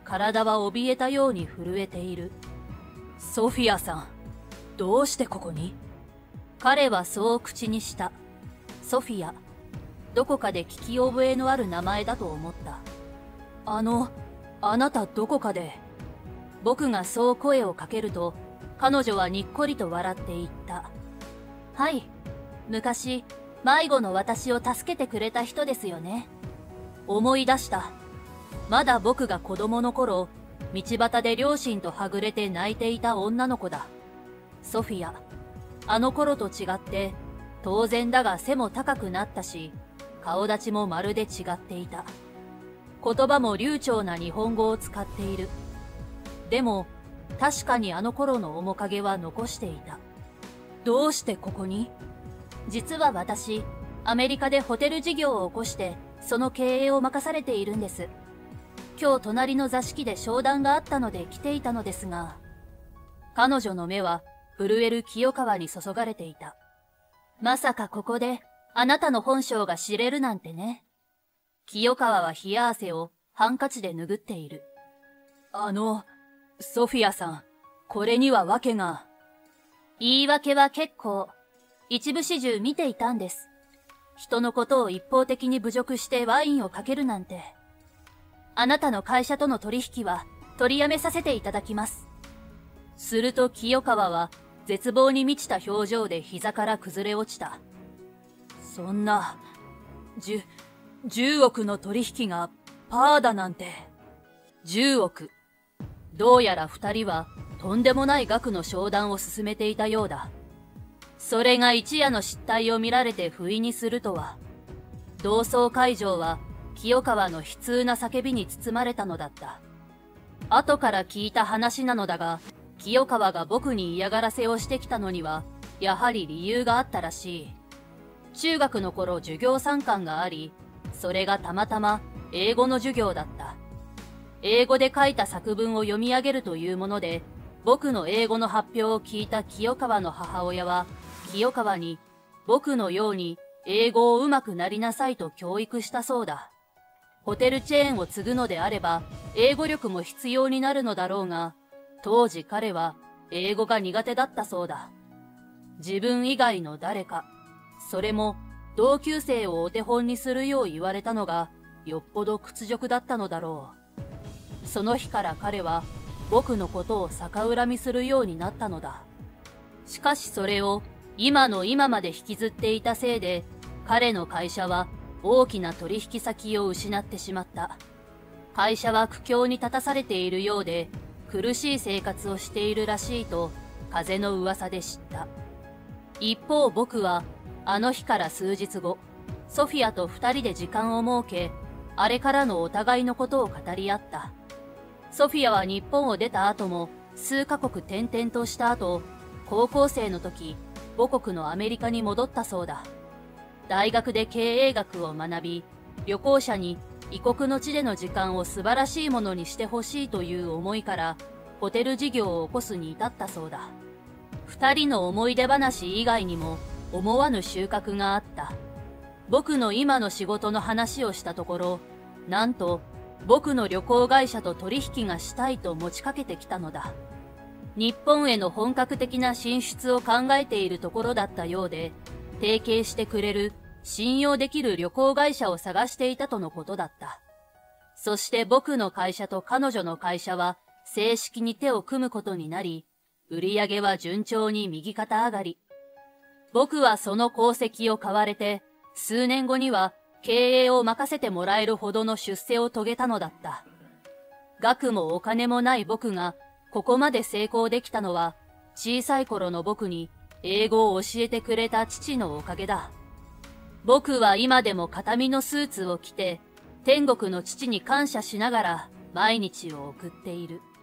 体は怯えたように震えている。ソフィアさん、どうしてここに？彼はそう口にした。ソフィア。どこかで聞き覚えのある名前だと思った。あの、あなたどこかで。僕がそう声をかけると、彼女はにっこりと笑って言った。はい。昔、迷子の私を助けてくれた人ですよね。思い出した。まだ僕が子供の頃、道端で両親とはぐれて泣いていた女の子だ。ソフィア。あの頃と違って、当然だが背も高くなったし、顔立ちもまるで違っていた。言葉も流暢な日本語を使っている。でも、確かにあの頃の面影は残していた。どうしてここに？実は私、アメリカでホテル事業を起こして、その経営を任されているんです。今日隣の座敷で商談があったので来ていたのですが、彼女の目は震える清川に注がれていた。まさかここで、あなたの本性が知れるなんてね。清川は冷や汗をハンカチで拭っている。あの、ソフィアさん、これには訳が。言い訳は結構。一部始終見ていたんです。人のことを一方的に侮辱してワインをかけるなんて。あなたの会社との取引は取りやめさせていただきます。すると清川は絶望に満ちた表情で膝から崩れ落ちた。そんな、じゅ、じゅうおくの取引がパーだなんて。じゅうおく。どうやら二人はとんでもない額の商談を進めていたようだ。それが一夜の失態を見られて不意にするとは。同窓会場は清川の悲痛な叫びに包まれたのだった。後から聞いた話なのだが、清川が僕に嫌がらせをしてきたのには、やはり理由があったらしい。中学の頃授業参観があり、それがたまたま英語の授業だった。英語で書いた作文を読み上げるというもので、僕の英語の発表を聞いた清川の母親は、清川に僕のように英語を上手くなりなさいと教育したそうだ。ホテルチェーンを継ぐのであれば、英語力も必要になるのだろうが、当時彼は英語が苦手だったそうだ。自分以外の誰か、それも同級生をお手本にするよう言われたのがよっぽど屈辱だったのだろう。その日から彼は僕のことを逆恨みするようになったのだ。しかしそれを今の今まで引きずっていたせいで、彼の会社は大きな取引先を失ってしまった。会社は苦境に立たされているようで、苦しい生活をしているらしいと風の噂で知った。一方僕はあの日から数日後、ソフィアと二人で時間を設け、あれからのお互いのことを語り合った。ソフィアは日本を出た後も数カ国転々とした後、高校生の時、母国のアメリカに戻ったそうだ。大学で経営学を学び、旅行者に異国の地での時間を素晴らしいものにしてほしいという思いから、ホテル事業を起こすに至ったそうだ。二人の思い出話以外にも思わぬ収穫があった。僕の今の仕事の話をしたところ、なんと僕の旅行会社と取引がしたいと持ちかけてきたのだ。日本への本格的な進出を考えているところだったようで、提携してくれる信用できる旅行会社を探していたとのことだった。そして僕の会社と彼女の会社は正式に手を組むことになり、売り上げは順調に右肩上がり。僕はその功績を買われて、数年後には経営を任せてもらえるほどの出世を遂げたのだった。額もお金もない僕がここまで成功できたのは、小さい頃の僕に英語を教えてくれた父のおかげだ。僕は今でも形見のスーツを着て、天国の父に感謝しながら毎日を送っている。